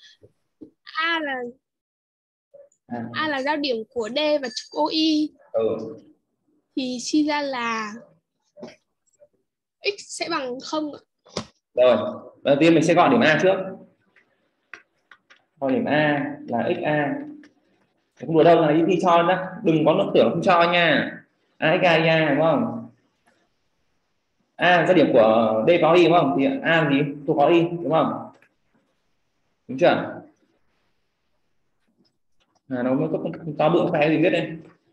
A là A là giao điểm của D và trục OI. Thì suy ra là x sẽ bằng 0 ạ. Rồi, đầu tiên mình sẽ gọi điểm A trước. Gọi điểm A là XA. Không đùa đâu, là đi thi cho nhá, đừng có tưởng không cho nha. A x A đúng không? A ra điểm của D có Y đúng không? Thì A là gì? Thuộc có Y đúng không? Đúng chưa? Nó mới có to bự phải gì biết đây.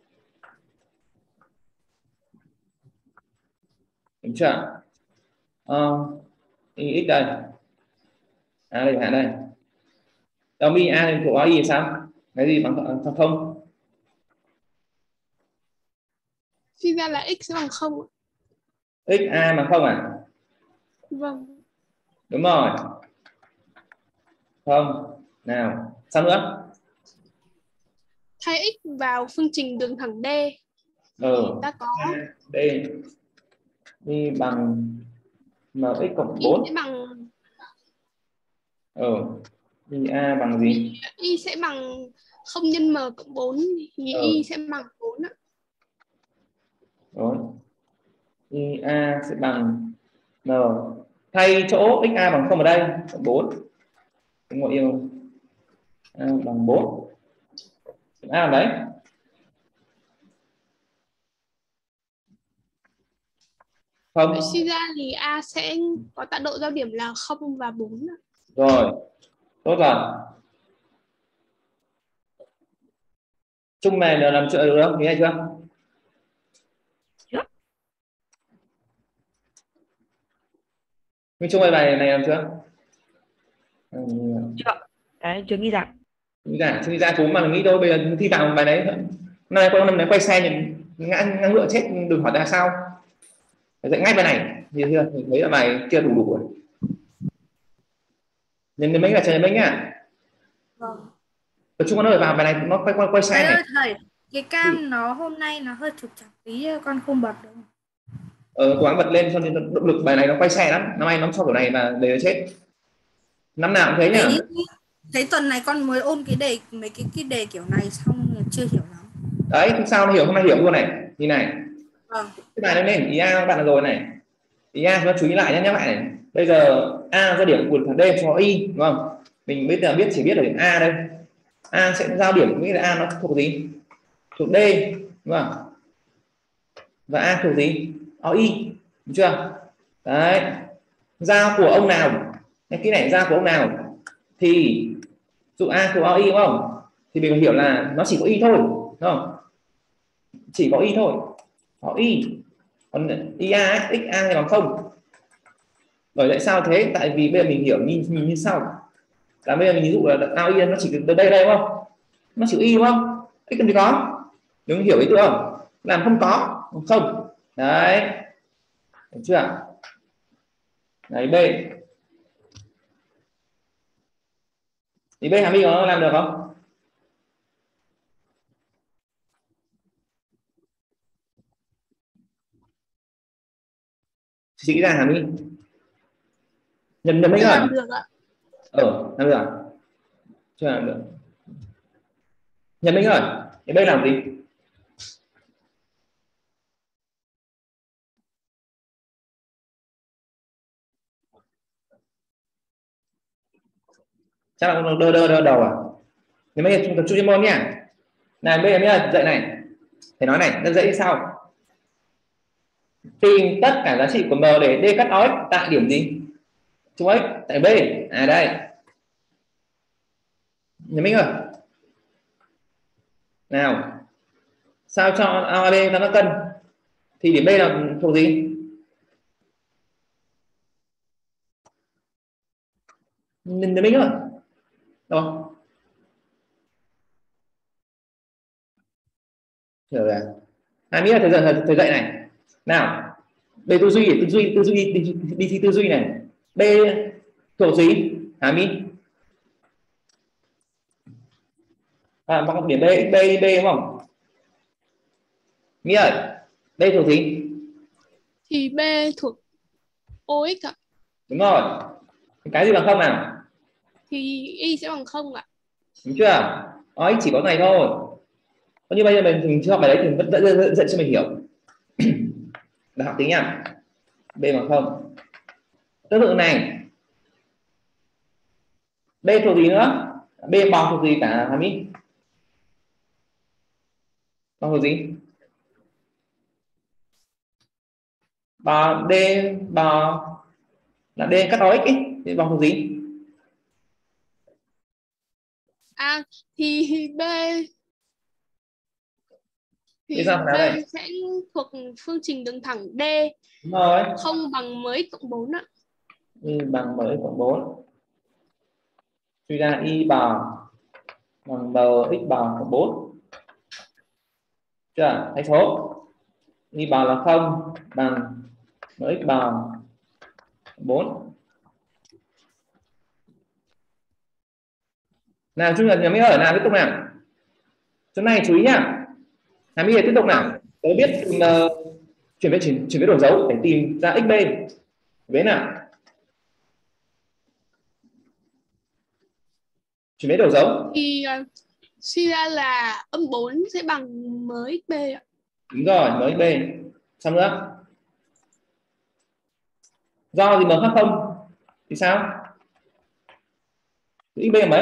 Đúng chưa? Y x đây. A đây hạn đây. Đồng y A thì thuộc có Y thì sao? Cái gì bằng không? Suy ra là x sẽ bằng 0 ạ. X A bằng 0 à? Vâng. Đúng rồi. Không. Nào, sao nữa? Thay x vào phương trình đường thẳng D thì ta có D y bằng mx cộng y 4. sẽ bằng Y A bằng gì? y sẽ bằng 0 nhân m cộng 4 thì y sẽ bằng 4 ạ. Rồi. Y A sẽ bằng n. Thay chỗ x A bằng 0 ở đây, cộng 4. Đúng rồi, yêu A bằng 4. A là đấy. Không. Vậy suy ra thì A sẽ có tọa độ giao điểm là 0 và 4 ạ. Rồi, tốt rồi. Chung này là làm chuyện được không? Nghe chưa? Nhưng chung bài này làm chưa? Chưa. Đấy, chưa nghĩ ra. Nghĩ ra chú mà nghĩ đâu, bây giờ thi vào bài đấy. Năm nay quay xe thì ngã ngựa chết, đừng hỏi ra sao. Dạy ngay bài này, nhìn chưa? Mình thấy là bài kia đủ rồi. Nhìn mấy là trời mấy nhá. Vâng. Tập trung nó vào bài này, nó quay xe này. Thầy, cái cam nó hôm nay nó hơi trục trặc tí, con không bật được. Cố gắng bật lên cho nên động lực bài này nó quay xe lắm. Năm nay nó cho kiểu này mà để chết. Năm nào cũng thế nhá. Thấy tuần này con mới ôn cái đề, mấy cái đề kiểu này xong chưa hiểu lắm. Đấy, sao nó hiểu, hôm nay hiểu luôn này. Như này. Vâng. Cái bài này lên ý A các bạn là rồi này. Ý A chúng ta chú ý lại nhé lại này. Bây giờ A ra điểm của thằng D cho Y đúng không? Mình bây giờ chỉ biết là điểm A đây. A sẽ giao điểm, nghĩa là A nó thuộc gì? Thuộc D đúng không? Và A thuộc gì? Y, đúng chưa? Đấy. Giao của ông nào? Cái này giao của ông nào? Thì dụ A thuộc Y đúng không? Thì mình hiểu là nó chỉ có Y thôi, đúng không? Chỉ có Y thôi. Có Y. Còn IA x A thì bằng 0. Bởi tại sao thế? Tại vì bây giờ mình hiểu nhìn như sau. Là bây giờ mình ví dụ là ao Y nó chỉ từ đây đúng không? Nó chỉ Y đúng không? X cần gì có. Đừng hiểu ý tưởng không? Làm không có, không. Đấy. Được chưa? Đấy B. Thì B hàm Y có làm được không? Chỉ ra hàm Y. Nhân mấy rồi? Làm được ạ. Làm được. Chưa làm được. Nhân mấy rồi? Thì B làm gì? Chắc là đơ đầu à? Nếu mấy tập trung chuyên môn nhá. Này bây giờ dạy này. Thầy nói này, rất dễ như sau. Tìm tất cả giá trị của M để D cắt ói tại điểm gì? Chung x tại B. À đây. Nhớ mình rồi. Nào. Sao cho A B ta nó cân? Thì điểm B là thuộc gì? Nhớ mình rồi. Đâu? Hiểu rồi. Nghĩ là thầy dạy này. Nào. B tư duy đi thi tư duy này. B thuộc gì? Hả Mi? Bằng điểm B đúng không? Mi ơi, B thuộc gì? Thì B thuộc OX ạ. Đúng rồi. Cái gì bằng 0 nào? thì y sẽ bằng 0 ạ. Đúng chưa? X chỉ có này thôi. Như bây giờ mình chưa học bài đấy thì vẫn dẫn cho mình hiểu. Là học tính nhá. B bằng 0. Tương tự này. B thuộc gì nữa? B bằng thuộc gì cả Hàm My? Bằng thuộc gì? Bằng D bằng là D cắt đó x ấy. Thì bằng thuộc gì? Thì B sẽ thuộc phương trình đường thẳng D. Đúng rồi. Không bằng mấy cộng 4 ạ. Y bằng mấy cộng 4. Suy ra y bằng mx bằng cộng 4. Chưa? Thay số. Y bằng là 0 bằng mx bằng 4. Nào chung là nhà mới ở nào tiếp tục nào. Chỗ này chú ý nhá. Nhà mới tiếp tục nào. Tớ biết chuyển biến đổi dấu để tìm ra xb. Vế nào. Chuyển biến đổi dấu. Thì suy ra là âm 4 sẽ bằng mới b ạ. Đúng rồi, mới b. Xong nữa. Do gì m khác 0 thì sao? xb là mấy?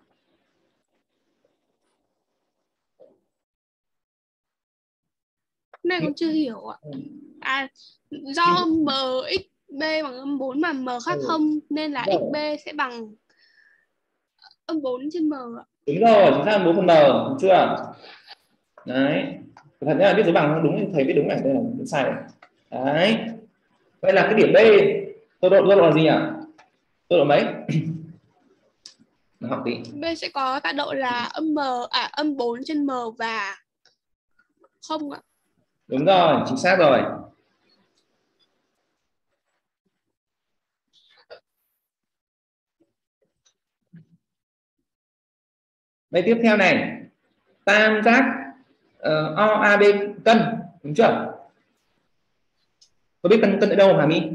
Này con chưa hiểu ạ. Do mxb bằng âm 4 mà m khác 0 nên là xb sẽ bằng âm 4 trên m ạ. Đúng rồi, chính xác 4 phần m, đúng chưa? Đấy. Thật ra là biết dấu bằng đúng, thầy biết đúng này, đây là sai này. Đấy. Vậy là cái điểm B tọa độ là gì nhỉ? Tọa độ mấy? Học tí. B sẽ có tọa độ là âm 4 trên m và 0 ạ. Đúng rồi, chính xác rồi. Vậy tiếp theo này, tam giác OAB cân, đúng chưa? Có biết cân ở đâu hả My?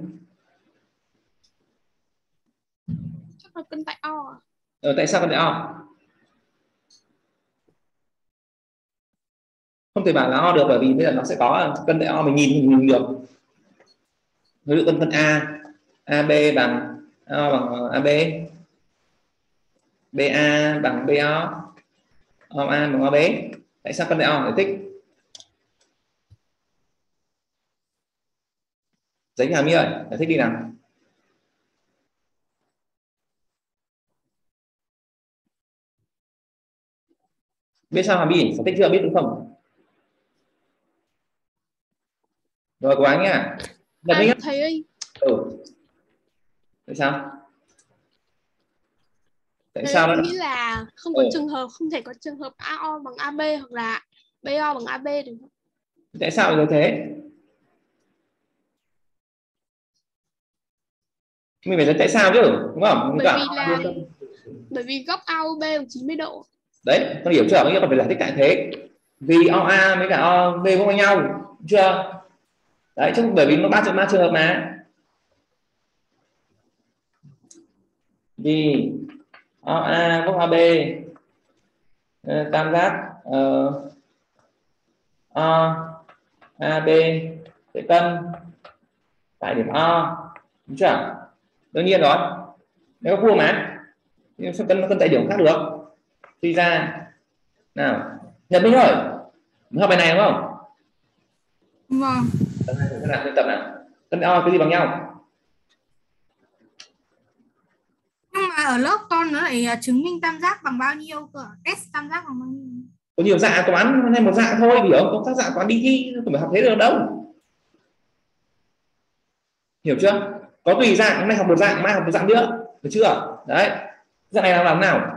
Chắc là cân tại O à? Tại sao cân tại O? Không thể bảo là O được, bởi vì bây giờ nó sẽ có cân tại O, mình nhìn được. Ví dụ cân AB bằng O bằng AB, BA bằng BO, OA bằng OB. Tại sao cân tại O? Giải thích. Giấy Hà My ơi, giải thích đi nào. Biết sao Hà My? Giải thích chưa? Biết đúng không? Rồi của anh nhá. Thầy ơi. Tại sao? Tại Thầy sao ơi, đó? em nghĩ là không có trường hợp, không thể có trường hợp AO bằng AB hoặc là BO bằng AB được. Tại sao lại thế? Mình phải nói tại sao chứ, đúng không? Bởi vì góc AOB bằng 90 độ. Đấy, con hiểu chưa? Nghĩa là phải giải thích tại thế. Vì OA với cả OB cũng với nhau, chưa? Đấy, chứ bởi vì nó ba trường hợp mà. Vì OA góc AB tam giác OAB sẽ cân tại điểm O, đúng chưa? Đương nhiên rồi, nếu có vuông mà, nhưng sao cân tại điểm khác được? Suy ra nào, Nhật Minh ơi, học bài này đúng không? Vâng. Tập nào, cân O cái gì bằng nhau? Nhưng mà ở lớp con nó lại chứng minh tam giác bằng bao nhiêu cơ? S tam giác bằng bao nhiêu? Có nhiều dạng toán nên một dạng thôi, hiểu không? Có các dạng toán đi thi không phải học thế được đâu, hiểu chưa? Có tùy dạng, hôm nay học một dạng, mai học một dạng nữa, được chưa? Đấy, dạng này làm nào?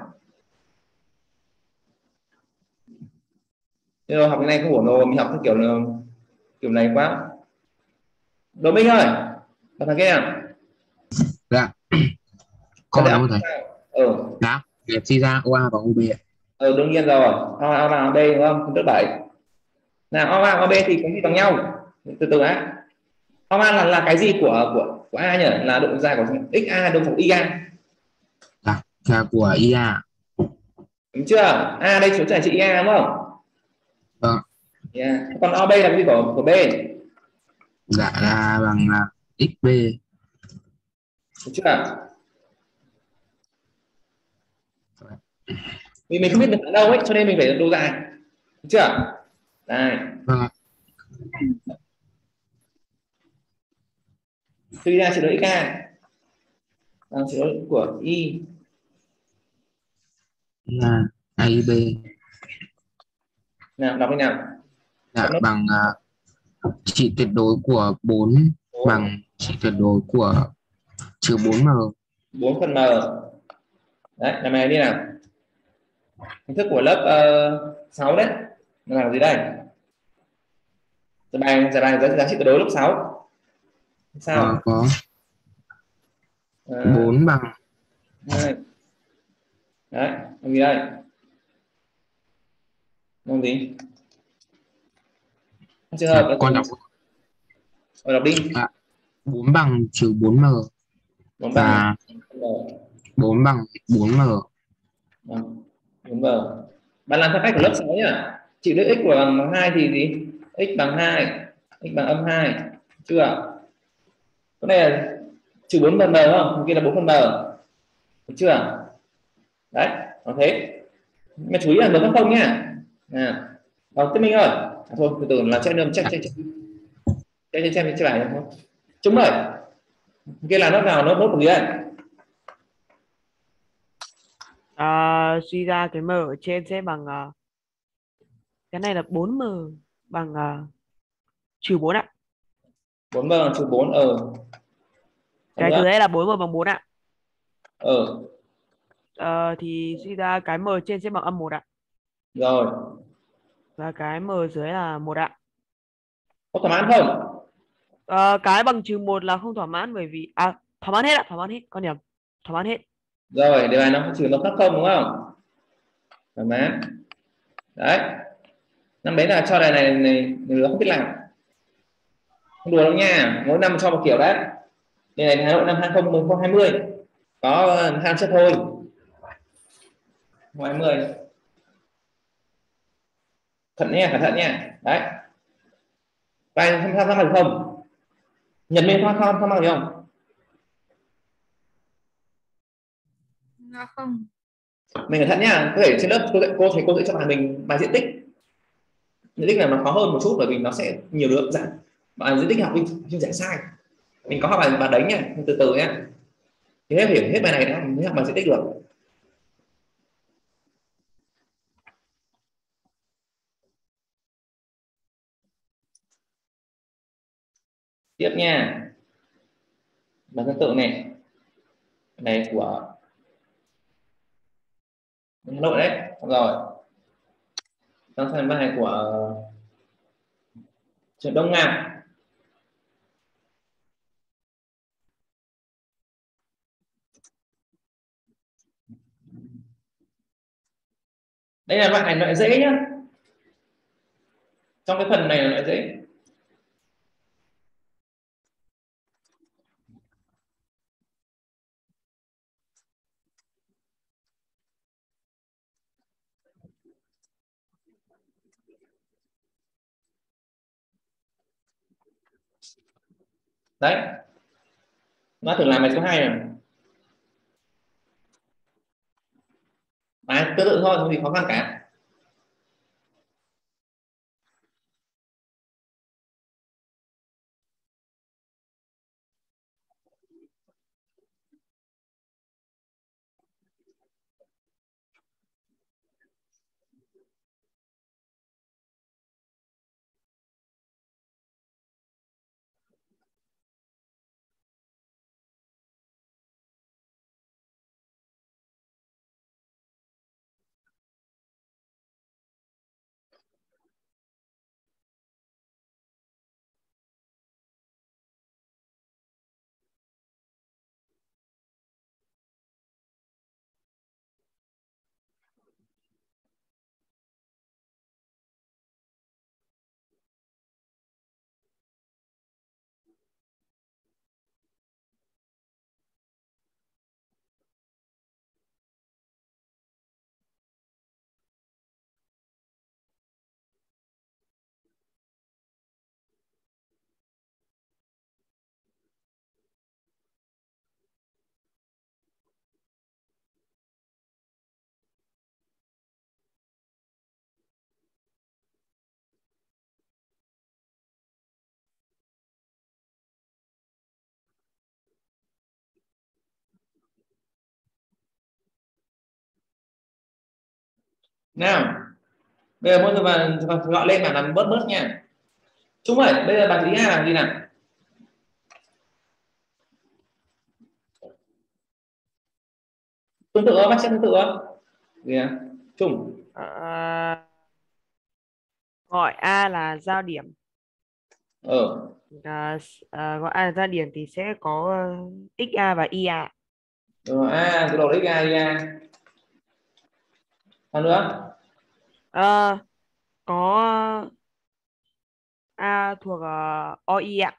Rồi học cái này không ổn rồi, mình học theo kiểu này quá. Đỗ Minh ơi, bạn thằng kia nào? Dạ. Con đâu thầy? Dạ. Đẹp suy ra OA và OB ạ. Đương nhiên rồi, OA và OB đúng không? Không, 7. Nào, OA và OB thì cái gì bằng nhau? Từ từ á. OA là cái gì của A nhỉ? Là độ dài của XA, độ phẳng IA. Dạ, là của IA. Đúng chưa? A đây số này chữ IA đúng không? Vâng. Yeah. Còn OB là cái gì của B? Dạ là bằng là XB. Đúng chưa? Vì mình không biết được ở đâu ấy cho nên mình phải đồ dài. Đúng chưa? Đây. Vâng ạ. Suy ra chữ đối K bằng chữ đối của Y Là AIB. nào, đọc đi nào. Dạ Chọn nốt bằng trị tuyệt đối của 4 bằng trị tuyệt đối của trừ 4m. 4 phần M. Đấy, làm này đi nào. Hình thức của lớp 6 đấy. Nó là gì đây? Giải bài giá trị tuyệt đối lớp 6. Sao? Có 4 bằng 2. Đấy, làm gì đây? Làm gì? Trường hợp là con đọc đọc đi. 4 bằng trừ 4m 4 bằng và 4 bằng 4m. 4M. Bạn làm theo cách của lớp 6 nhá. Trị được x của bằng 2 thì gì? X bằng 2, x bằng âm 2. Chưa? Cái này là trừ 4 phần M đúng không? Cái kia là 4 phần M. Được chưa? Đấy, nó thế. Nhưng mà chú ý là nó không nhá. Tiếp Minh ơi. Thôi từ từ là xem bài không? Chúng rồi. Kia là nốt nào, nốt của gì đây? Suy ra cái m ở trên sẽ bằng cái này là 4m bằng trừ 4 ạ. 4M bằng trừ 4 ở Cái dưới là 4m bằng 4 ạ. Thì suy ra cái m trên sẽ bằng âm 1 ạ. Rồi. Và cái m dưới là 1 ạ. Có thỏa mãn không? Cái bằng trừ 1 là không thỏa mãn bởi vì thỏa mãn hết ạ, thỏa mãn hết, con nhầm. Thỏa mãn hết. Rồi, đề bài nó trừ nó khác không đúng không? Thỏa mãn. Đấy. Năm đấy là cho đề này nó không biết làm. Không đùa đâu nha, mỗi năm cho một kiểu đấy. Đây này Hà Nội năm 2020 có 2 chất thôi. 20. Cẩn thận nha. Đấy. Bài tham gia được không? Nhật Minh tham gia được không? Dạ không. Mình cẩn thận nhá. Có thể trên lớp cô sẽ cho mình bài diện tích. Diện tích là nó khó hơn một chút bởi vì nó sẽ nhiều lượng dạng. Bài diện tích học đi giải sai. Mình có học bài đấy nhá, từ từ nhá. Thì hiểu hết bài này đã mới học bài diện tích được. Tiếp nha. Bài tương tự này của Hà Nội đấy. Rồi. Xong sang bài của trường Đông Ngạc. Đây là bạn này loại dễ nhá. Trong cái phần này là loại dễ. Đấy. Nó thử làm bài số 2 này. Bài tương tự thôi, không gì khó khăn cả. Nào bây giờ mỗi người và gọi lên mà làm bớt nha. Trung ơi, bây giờ bạn ý A làm gì nào? Tương tự không? Bác sẽ tương tự không? Gì nào? Trung. Gọi A là giao điểm. Gọi A là giao điểm thì sẽ có XA và IA. Rồi A, cái đầu XA, IA. Sao nữa? Có A thuộc OI ạ.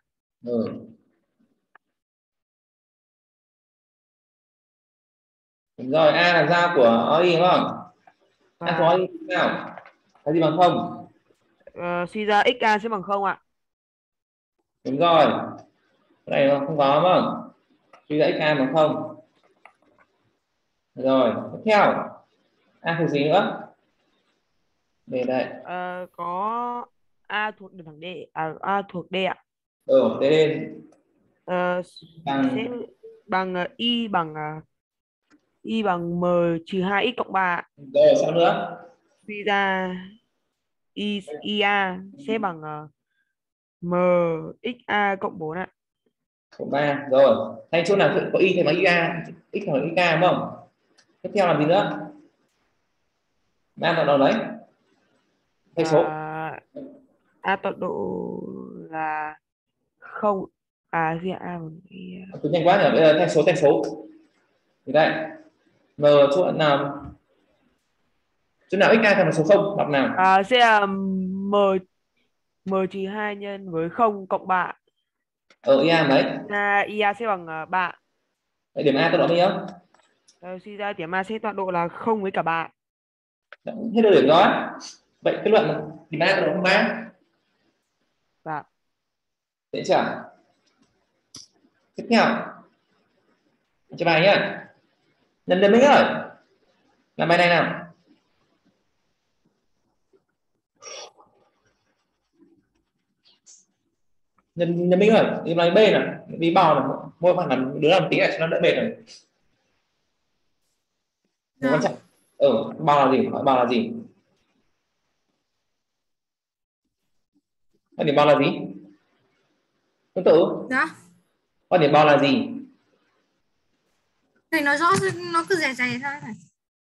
Đúng rồi, A là giao của OI đúng không? A thuộc OI nào? Cái gì bằng không? Suy ra XA sẽ bằng 0 ạ. Đúng rồi. Cái này không có đúng không? Suy ra XA bằng 0. Rồi, tiếp theo. A thuộc gì nữa? Để đây. Có A thuộc đường thẳng D, A thuộc D ạ. T lên. Sẽ bằng Y bằng M trừ 2 x cộng 3. Rồi, sao nữa? Suy ra IA sẽ bằng M XA cộng 4 ạ. Cộng 3. Rồi. Thay chỗ nào có Y thì bằng IA, X hoặc XA đúng không? Tiếp theo làm gì nữa? Ba tọa độ đấy. Thay số. A tọa độ là 0. Gì A bằng Cứ nhanh quá nhỉ. Bây giờ thay số. Thì đây. M chỗ nào XA thành số 0 đọc nào? sẽ là M trừ 2 nhân với 0 cộng 3. IA mấy? IA sẽ bằng 3. Vậy điểm A tọa độ bao nhiêu? Suy ra điểm A sẽ tọa độ là 0 với cả 3. Hết được điểm rồi. Vậy kết luận điểm A tọa độ bằng 3. Dạ. Dễ chưa? Tiếp theo. Cho bài nhá. Nhân đến mấy rồi? Làm bài này nào. Nhân mấy rồi? Đi bài B nào. Đi bò nào. Mỗi bạn làm đứa làm tí này cho nó đỡ mệt rồi. Quan trọng. Bò là gì? Hỏi bò là gì? Quan điểm bò là gì? Tương tự. Dạ. Quan điểm bò là gì? Thầy nói rõ, nó cứ dè dè ra này.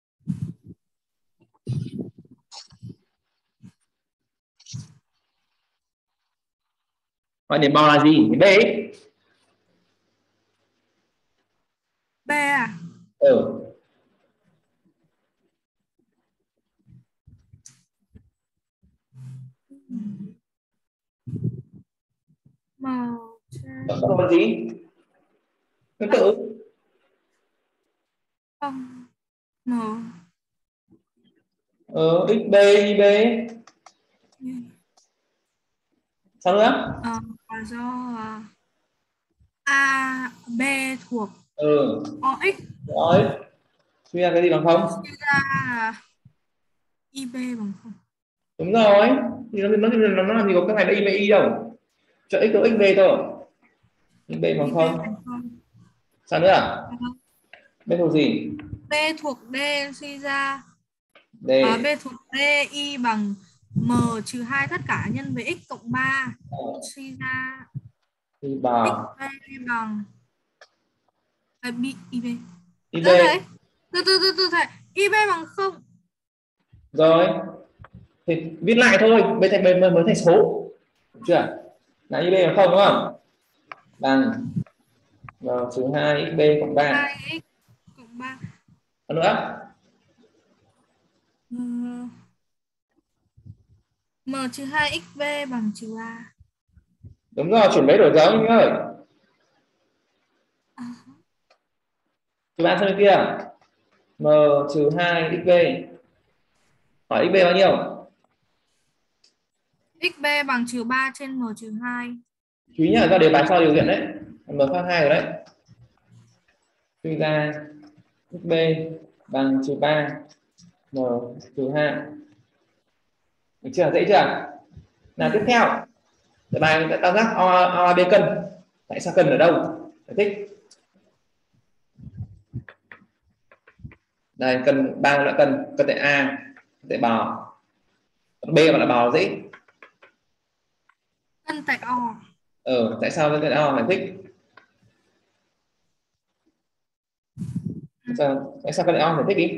Quan điểm bò là gì? B ấy. B à? Màu Còn là gì? Tương tự. không màu XB, IB. Sao nữa? do A, B thuộc OX. Rồi. Suy ra cái gì bằng không? Suy ra IB bằng 0. Đúng rồi. Thì nó làm gì có cái này là IB đâu. Cho X có XB thôi. IB bằng 0. Sao nữa à? B thuộc gì? B thuộc D, suy ra D. B thuộc D, Y bằng M trừ 2 tất cả nhân với X cộng 3. Suy ra Y bằng XB bằng IB. IB. Từ thầy. IB bằng 0. Rồi. Thì viết lại thôi. Mới thành số. Được chưa? Là IB bằng 0 đúng không? Bằng M trừ 2 XB cộng 3. 2x cộng 3. Còn nữa? M trừ 2 XB bằng trừ 3. Đúng rồi, chuẩn bị đổi dấu anh ơi. Trừ 3 sang bên kia. M trừ 2 XB. Hỏi XB bao nhiêu? XB bằng trừ 3 trên M trừ 2. Chú ý nhá, ra đề bài cho điều kiện đấy. M khác 2 rồi đấy. Suy ra XB bằng trừ 3 M trừ 2. Được chưa? Dễ chưa? Nào tiếp theo. Đề bài tam giác OAB cân. Tại sao cân ở đâu? Giải thích. Đây, cân 3 loại cân tại A. Tại bào. B mà là bào dễ. Cân tại O. Tại sao cân tại O phải thích? Tại sao cân tại O phải thích đi?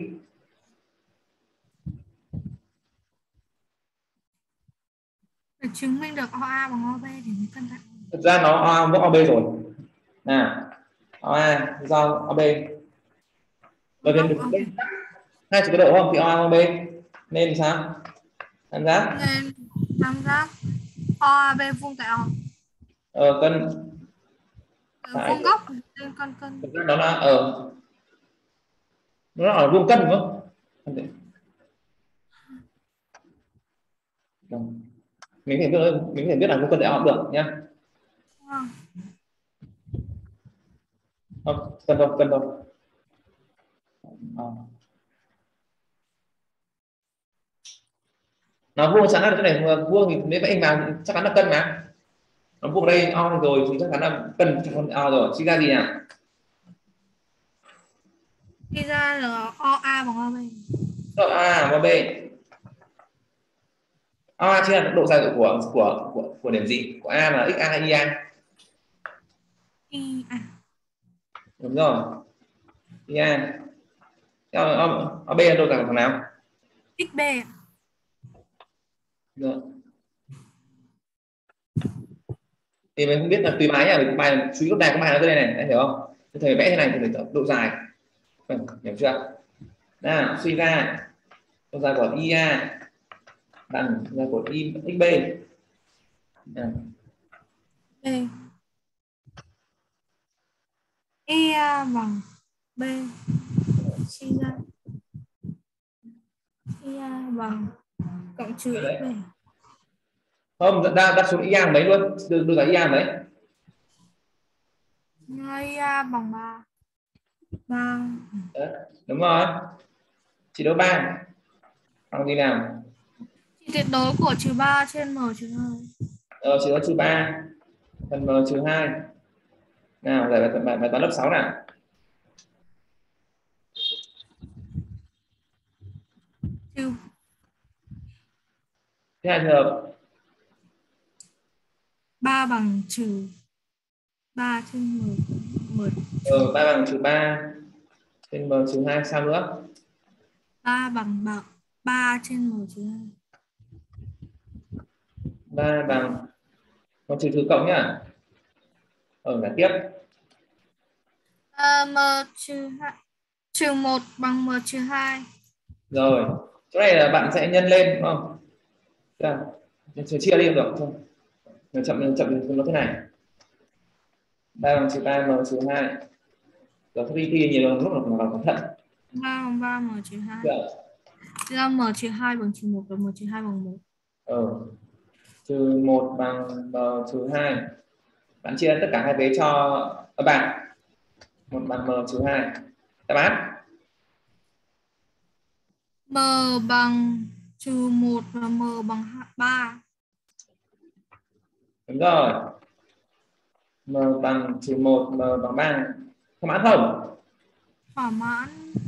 Để chứng minh được OA bằng OB thì mới cân tại. Thực ra nó OA với OB rồi. Nào, OA do OB. Bởi vì Okay. hai chữ có độ không thì OA OB nên sao? Tam giác. Nên tam giác OAB vuông tại O. Cân Vuông góc nên cân. Thực ra đó là nó là vuông cân đúng không? Mình phải biết là vuông cân để học được nhá. Cân đâu. Nó vuông chẳng là cái này vuông thì nếu anh vào chắc chắn là cân mà. Nó vuông đây O rồi thì chắc chắn là cân cho con O rồi. Suy ra gì nào? Suy ra là OA bằng OB. Rồi A và B. OA chính là độ dài của điểm gì? Của A là XA hay IA? IA. Đúng rồi. IA. OB là độ dài của thằng nào? XB. Rồi. Thì mình không biết là tùy bài nhá, vì bài suy lúc này có bài nó đây này, anh hiểu không? Thầy vẽ thế này thì phải độ dài, hiểu chưa? Nào, suy ra độ dài của IA bằng độ dài của XB. B. IA bằng B. Suy ra IA bằng cộng trừ XB. Không, đa số IA mấy luôn, đưa ra IA mấy? IA bằng 3. Đúng rồi. Chỉ đố 3 bằng gì nào? Chỉ tuyệt đối của trừ 3 trên m trừ 2. Chỉ có trừ 3 phần m trừ 2. Nào, giải bài toán lớp 6 nào. Trừ. Thứ hai trường hợp 3 bằng trừ 3 trên m. 3 bằng trừ 3 trên m trừ 2, sao nữa? 3 bằng 3 trên m trừ 2. 3 bằng con trừ cộng nhá. Giải tiếp. M trừ 2 trừ 1 bằng m trừ 2. Rồi, chỗ này là bạn sẽ nhân lên đúng không? Chia đi được không? Chậm nó thế này. 3 bằng trừ 3 m trừ 2. Rồi đi thi nhiều lúc là cẩn thận. 3 bằng 3 m trừ 2. Thì ra m trừ 2 bằng trừ 1 và m trừ 2 bằng 1. Trừ 1 bằng m trừ 2. Bạn chia tất cả hai vế cho bạn. 1 bằng m trừ 2. Đáp án M bằng trừ 1 và m bằng 3. đúng rồi. M bằng trừ 1, m bằng 3. Thỏa mãn không? Thỏa mãn.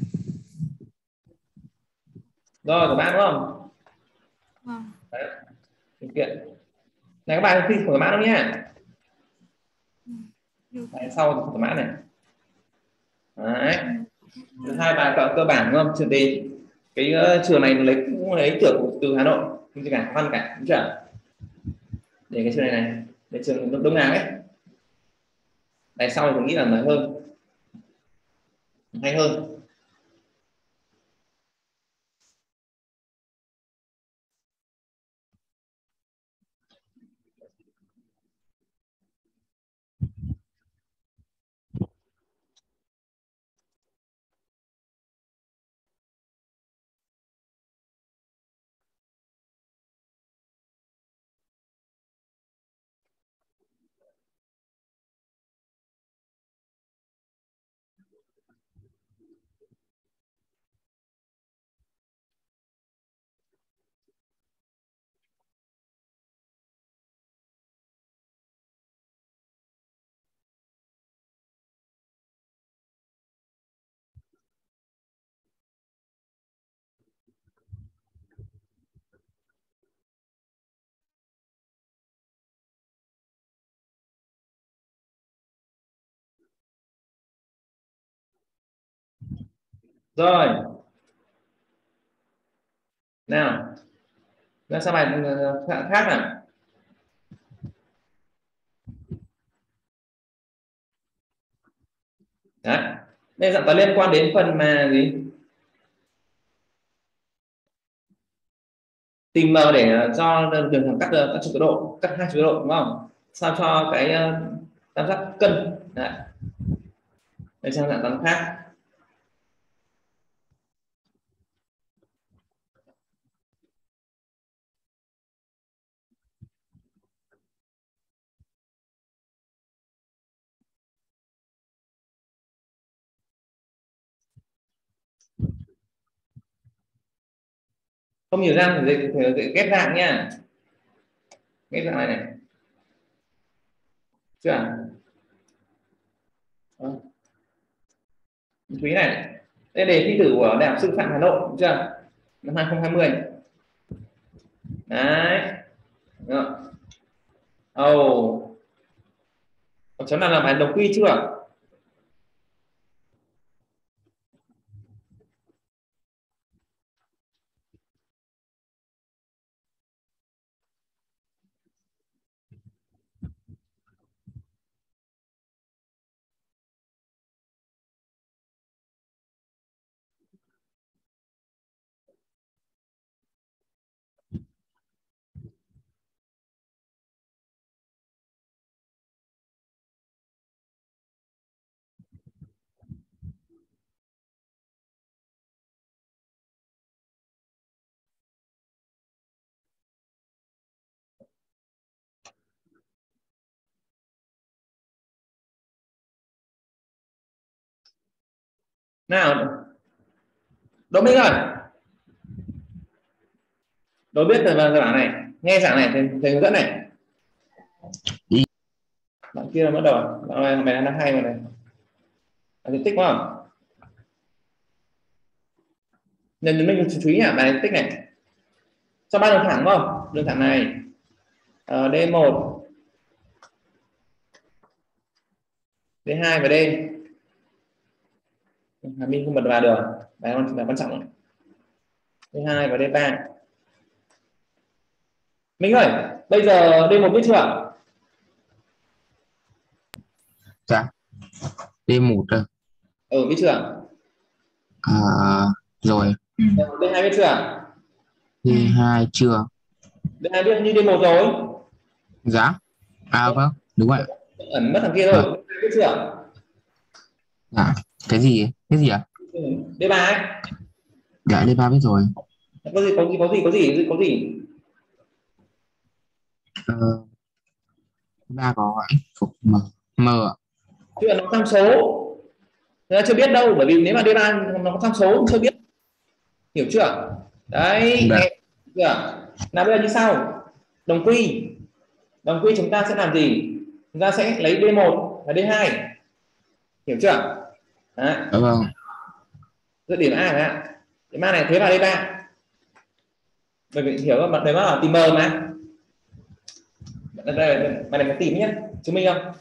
Rồi, thỏa mãn đúng không? Vâng. Đấy. Điều kiện. Này các bạn thi thỏa mãn đâu nhé. Đấy, sau thì thỏa mãn này. Đấy. Hai bài cơ bản đúng không? Trường thì cái trường này cũng lấy trưởng từ Hà Nội, không gì cả, khó khăn cả, đúng chưa? Để cái trường này để trường Đông Nam ấy. Này sau thì tôi nghĩ là nói hơn, hay hơn. Rồi. Nào. Ra sang bài khác nào. Đấy. Đây dạng toán liên quan đến phần mà gì? Tìm m để cho đường thẳng cắt các trục độ, cắt hai trục độ đúng không? Sao cho cái tam giác cân. Đấy. Đây sang dạng toán khác. Không nhiều dạng thì ghép dạng nha. Ghép dạng này chưa? Quý này. Đây đề thi thử của Đại học Sư phạm Hà Nội đúng chưa? Năm 2020. Đấy. Được. Chấm nào làm bài đồng quy chưa? Nào. Đỗ Minh ơi. Đỗ biết về giảng này, nghe giảng này thầy hướng dẫn này. Bạn kia là bắt đầu. Bạn này mày đang hay rồi này. Bạn tích đúng không? Nên mình chú ý nhá, bài tích này. Cho ba đường thẳng đúng không? Đường thẳng này D1, D2 và D. Mình không bật vào được. Bài quan trọng. D2 và D3. Minh ơi, bây giờ D1 biết chưa? Dạ. D1 rồi. Biết chưa? Rồi. D2 biết chưa? D2 chưa. D2 biết như D1 rồi. Dạ. Vâng, đúng vậy. Ẩn mất thằng kia rồi. Biết chưa? Dạ. Cái gì? Cái gì ạ? D3 ấy. Dạ, D3 biết rồi. Có gì? D3 có x phục m ạ. Chứ nó tham số. Nó chưa biết đâu, bởi vì nếu mà D3 nó có tham số chưa biết. Hiểu chưa? Đấy, Dạ. nghe chưa? Nào bây giờ như sau. Đồng quy chúng ta sẽ làm gì? Chúng ta sẽ lấy D1 và D2. Hiểu chưa? Đấy. Vâng. Giữa điểm A này, điểm A này thế vào D3. Mình hiểu các bạn đấy là tìm M mà. Đây bài này phải tìm nhé, chứng minh không?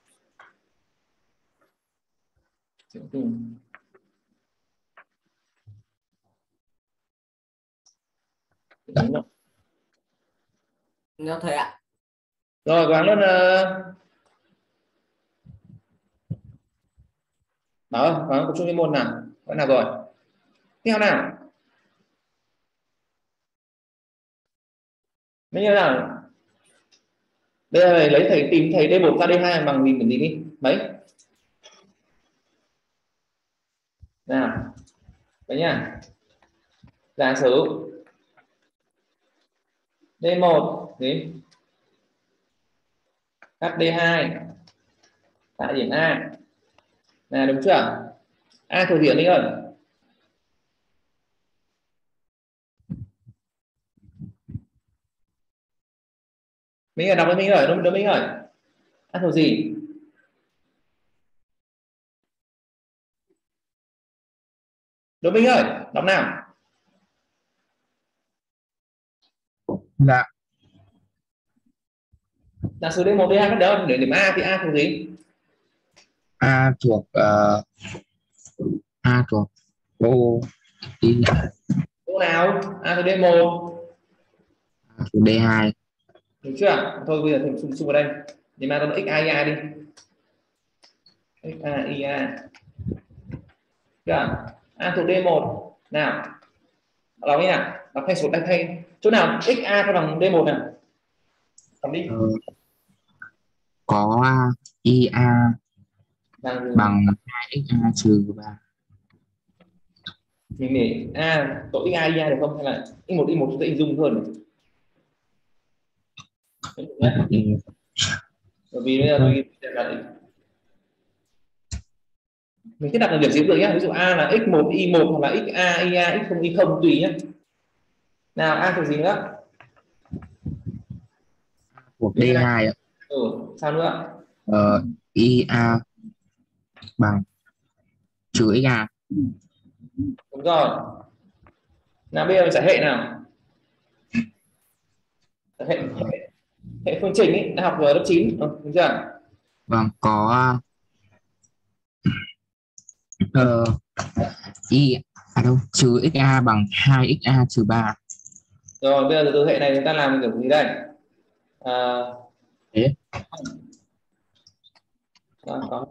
Nó thầy ạ. Rồi gắng luôn. Đó, gắng tập trung cái môn nào? Cái nào rồi? Tiếp theo nào? Bây giờ nào? Bây giờ lấy tìm thầy D1 ra D2 bằng gì đi? Mấy? Nào. Đấy nhá. Giả sử D1 gì? HD2 tại điểm A. Này đúng chưa? A thuộc điểm đi ơi. Mình đọc với mình ơi, đúng mình ơi. A thuộc gì? Đúng mình ơi, đọc nào. Dạ. Giả sử D1 D2 bắt đầu để điểm A thì A thuộc gì? A thuộc ô y Chỗ nào? A từ D1. từ D2. Được chưa? Thôi bây giờ thầy xung vào đây. Thì mang nó x a ia đi. X a ia. Chưa? A thuộc D1. Nào. Đọc đi nào. Đọc thay số thay. Chỗ nào x a có bằng D1 nào? Đọc đi. Có ia bằng 2xa trừ 3. Mình để tội x a ia được không, hay là x1 y1 sẽ hình dung hơn? Bởi vì bây giờ mình thiết đặt là điểm gì cũng được nhé. Ví dụ a là x1 y1 hoặc là x a ia x0 y0 tùy nhé. Nào a thuộc gì nữa? Thuộc D2 ạ. Sao nữa? Ia bằng trừ xa. Đúng rồi. Nào bây giờ mình giải hệ nào. Hệ phương trình ấy, đã học rồi lớp 9, đúng chưa? Vâng, có trừ xa bằng 2xa trừ 3. Rồi bây giờ từ hệ này chúng ta làm kiểu gì đây? Thế Có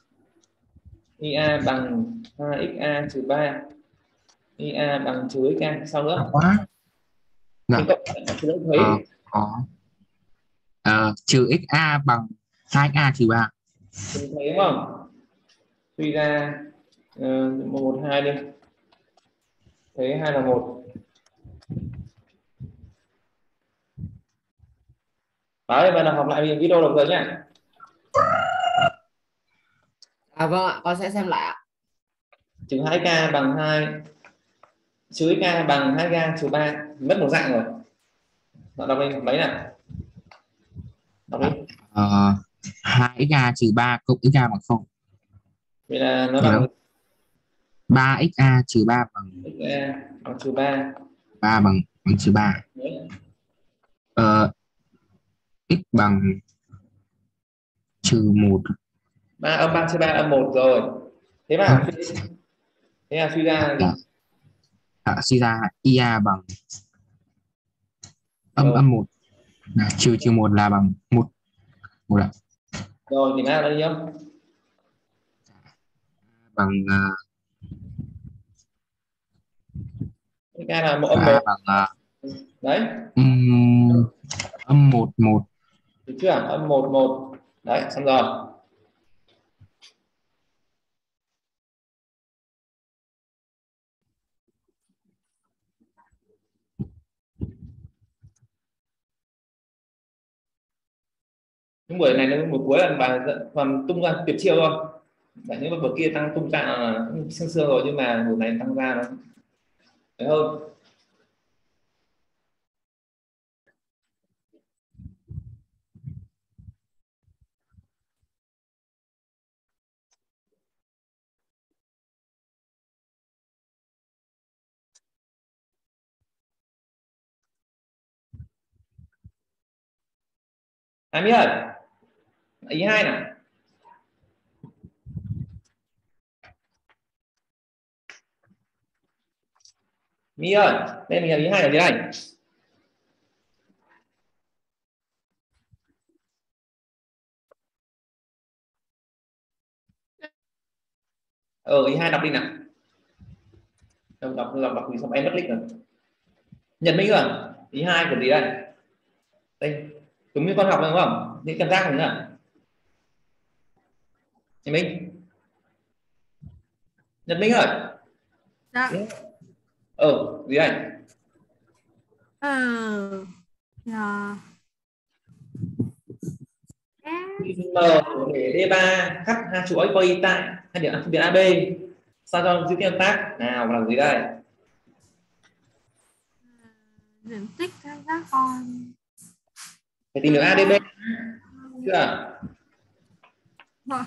ia bằng 2xa trừ 3, ia bằng trừ xa, sao nữa? quá. Dạ. Có trừ xa bằng 2xa trừ 3. Mình thấy đúng không? Suy ra 1 2 đi. Thế 2 là 1. Đấy, bây giờ học lại video được rồi nhá. Vâng ạ, con sẽ xem lại ạ. Trừ 2k bằng 2, trừ k bằng 2k trừ 3, mất một dạng rồi. Đọc lên mấy nào. Đọc đi. 2xa trừ 3 cộng xa bằng 0. Vậy là nó bằng 3xa trừ 3 bằng bằng trừ 3. 3 bằng trừ 3. X bằng trừ 1. 3 âm 3 chia 3 âm 1 rồi. Thế mà thế là suy ra Suy ra ia bằng âm 1 trừ 1 là bằng 1. Rồi thì ra đây nhá. Bằng Cái là một âm 1 bằng đấy. âm 1 1. Được chưa? Âm 1 1. Đấy, xong rồi. Những buổi này nó buổi cuối là bài còn tung ra tuyệt chiêu thôi. Tại những buổi kia tăng tung ra là sương sương rồi, nhưng mà buổi này tăng ra nó phải hơn. Ai biết rồi? Ý 2 nào. Mi ơi, đây mình là ý 2 là gì đây? Ý 2 đọc đi nào. Đọc thì xong em mất click rồi. Nhận minh rồi. Ý 2 của gì đây? Đây, giống như con học đúng không? Những cảm giác này nữa. Nhật Minh. Nhật Minh ơi. Dạ. Gì đây? Dạ. M để D3 cắt hai chuỗi quay tại hai điểm AB sao cho giữ tương tác nào là gì đây? Diện tích các con Phải tìm được ADB chưa? Vâng.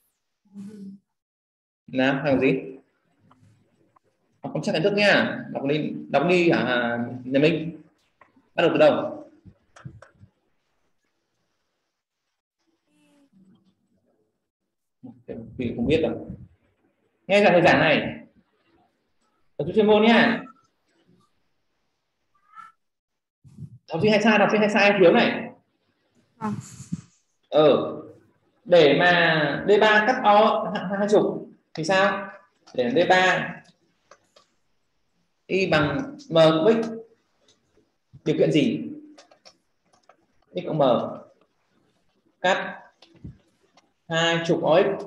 Nào làm gì? Không chắc kiến thức nha. Đọc đi hả Nhà Minh? Bắt đầu từ đâu? Vì không biết rồi. Nghe thầy giảng này. Tập trung chuyên môn nha. Học sinh hay sai thiếu này. Để mà D3 cắt O 20 thì sao? Để D3 y bằng m cộng x, điều kiện gì? X cộng m cắt 20 OX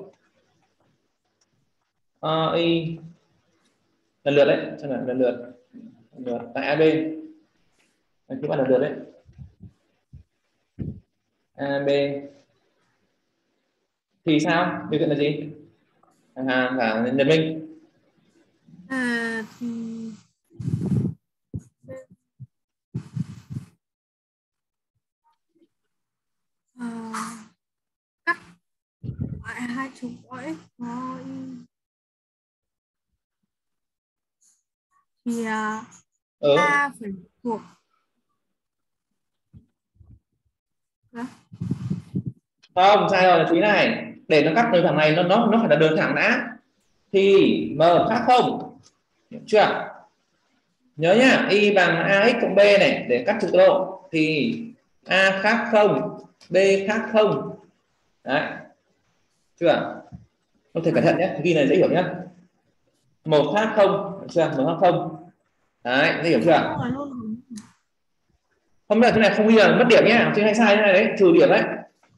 y lần lượt đấy, xem là lần lượt tại AB. Các bạn lần lượt đấy. AB thì sao? Điều kiện là gì? Cả Nhật Minh. Cắt lại 20 OX thì A phải thuộc không sai rồi, chú ý này, để nó cắt đường thẳng này nó phải là đường thẳng đã thì m khác không, hiểu chưa? Nhớ nhá, y bằng ax cộng b này, để cắt trục độ thì a khác không, b khác không, đấy chưa? Không thể cẩn thận nhé, ghi này dễ hiểu nhé. Một khác không, được chưa? Một khác không, đấy dễ hiểu chưa? Không là thế này không ghi là mất điểm nhé, chứ hay sai thế này đấy, trừ điểm đấy.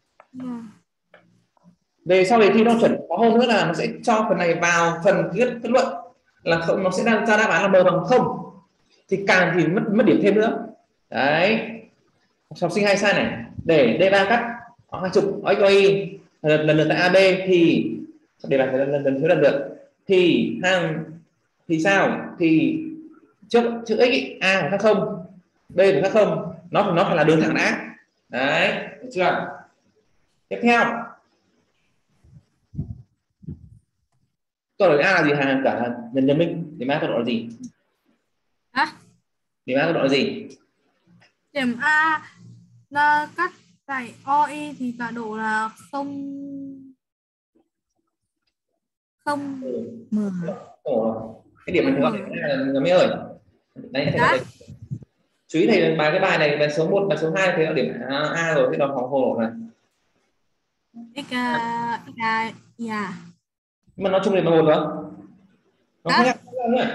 Về sau thì thi nó chuẩn có hơn nữa là nó sẽ cho phần này vào phần kết luận là không, nó sẽ ra đáp án là m bằng không, thì càng thì mất điểm thêm nữa đấy. Học sinh hay sai này, để D3 cắt 20 OXY lần lượt tại AB thì để làm lần lượt thì thì sao? Thì trước chữ x a phải khác không, b phải khác không, nó phải là đường thẳng đã, đấy được chưa? Tiếp theo câu hỏi A là gì? Cả Nhật Minh điểm A câu độ là gì? Điểm A câu độ là gì? Điểm A là cắt tại OI thì tọa độ là 0 m. Cái điểm này thì gọi là nhóm ơi. Đấy thầy gọi chú ý thầy bài cái bài này, bài số 1, bài số 2 thì là điểm A rồi, cái đồng hồ hồ này. Mà nó chung điểm là một rồi. Nó khác nhau nhỉ?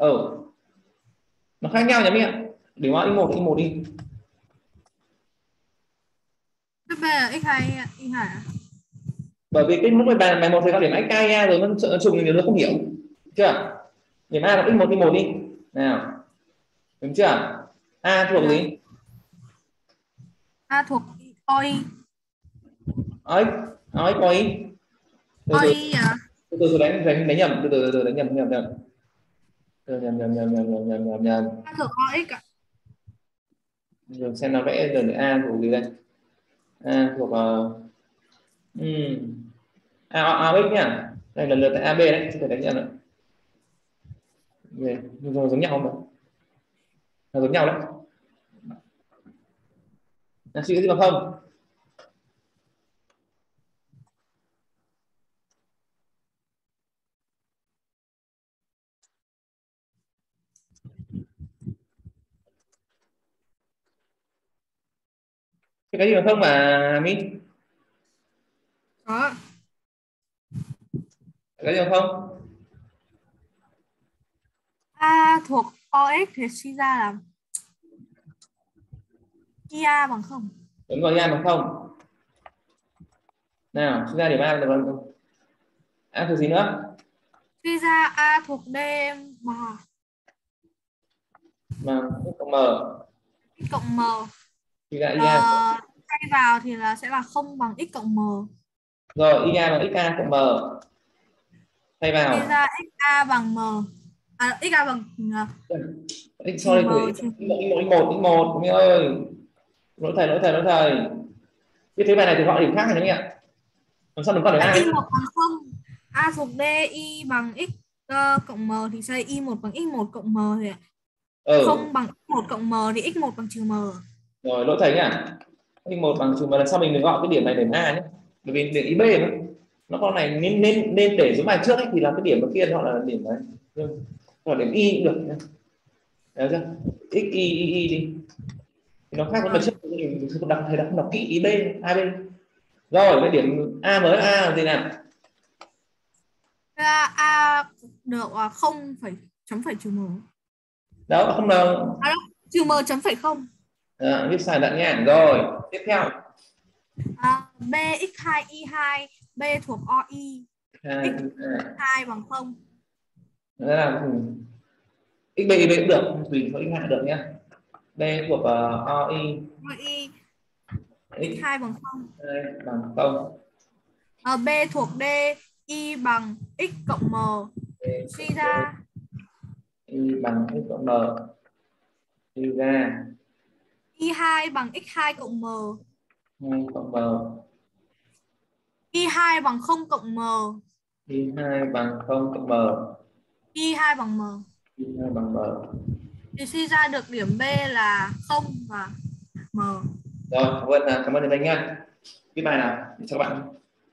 Nó khác nhau nhỉ mẹ? Điểm A y1 đi. Bây giờ x2 y2 à? Bởi vì cái lúc bài 1 thì có điểm x a rồi nó trùng thì nó không hiểu. Chưa? Điểm A là x1 y1 đi. Nào. Đúng chưa? A thuộc gì? A thuộc OI. OX OI. OI à? Từ đánh nhầm, từ đánh nhầm. Nhầm. A thuộc OX à? Rồi xem nó vẽ rồi A thuộc gì đây? A thuộc AX nhá. Đây lần lượt tại AB đấy, không thể đánh nhầm nữa. Rồi giống nhau không? Là giống nhau đấy. Là suy nghĩ gì mà không? Cái gì mà không mà Min? Có. Cái gì mà không? A thuộc OX thì suy ra là IA bằng 0. Đúng rồi, IA bằng 0. Nào, suy ra điểm A là bằng A thuộc gì nữa? Suy ra A thuộc D Mà x cộng m. X cộng m. Suy ra IA. Thay vào thì là sẽ là 0 bằng x cộng m. Rồi, IA bằng XA cộng m. Thay vào. Suy ra XA bằng m. XA bằng Sorry, x1 Mỹ ơi. Lỗi thầy. Biết thế bài này thì gọi điểm khác này nhỉ? Làm sao đừng gọi điểm A? Y1 bằng 0. A thuộc D y bằng x cộng m thì xây y1 bằng x1 cộng m thì ạ. 0 bằng x1 cộng m thì x1 bằng trừ m. Rồi lỗi thầy nhá. x1 bằng trừ m là sao mình đừng gọi cái điểm này điểm A nhé. Bởi vì điểm IB nó con này nên để giống bài trước ấy, thì là cái điểm đầu tiên họ là điểm đấy. hoặc điểm y cũng được nhé. Được chưa? X y đi thì nó khác với lần trước mình không đọc, thầy đã không đọc kỹ ý b hai bên. Rồi cái điểm a mới là gì nào? A được 0 chấm phẩy trừ m. Đó không nào. Trừ m chấm phẩy không. Viết sai đoạn nha. Rồi tiếp theo b x2 y2 b thuộc OI x2 bằng 0. Đó là xb y b cũng được, tùy theo x2 được nhé. B thuộc OI x2 bằng 0. Bằng 0. B thuộc D y bằng x cộng m. Suy ra y bằng x cộng m. Suy ra y2 bằng x2 cộng m. 2 cộng m. y2 bằng 0 cộng m. Y2 bằng 0 cộng m. y2 bằng m. Y2 bằng m. Thì suy ra được điểm B là 0 và m. Rồi, cảm ơn thầy nha. Cái bài nào để cho các bạn.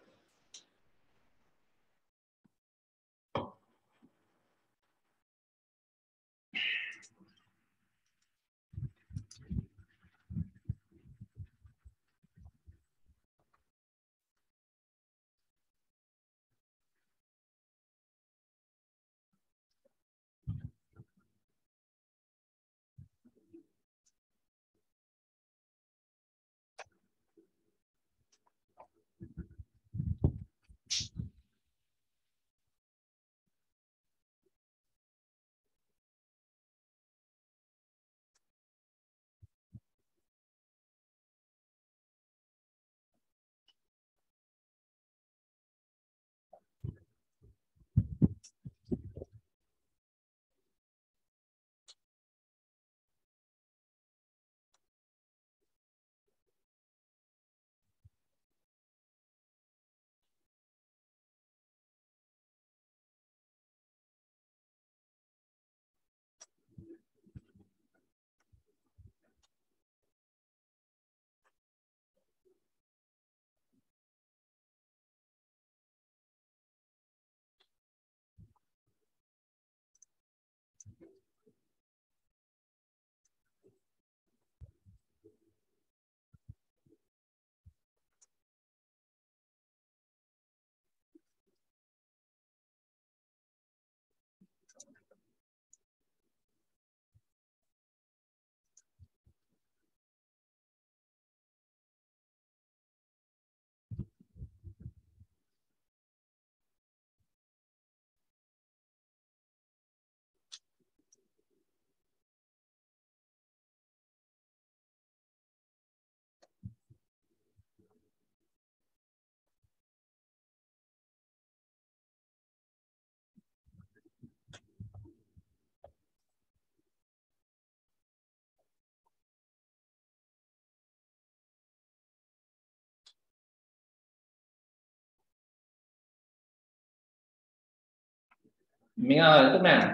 Mình ơi, lúc nào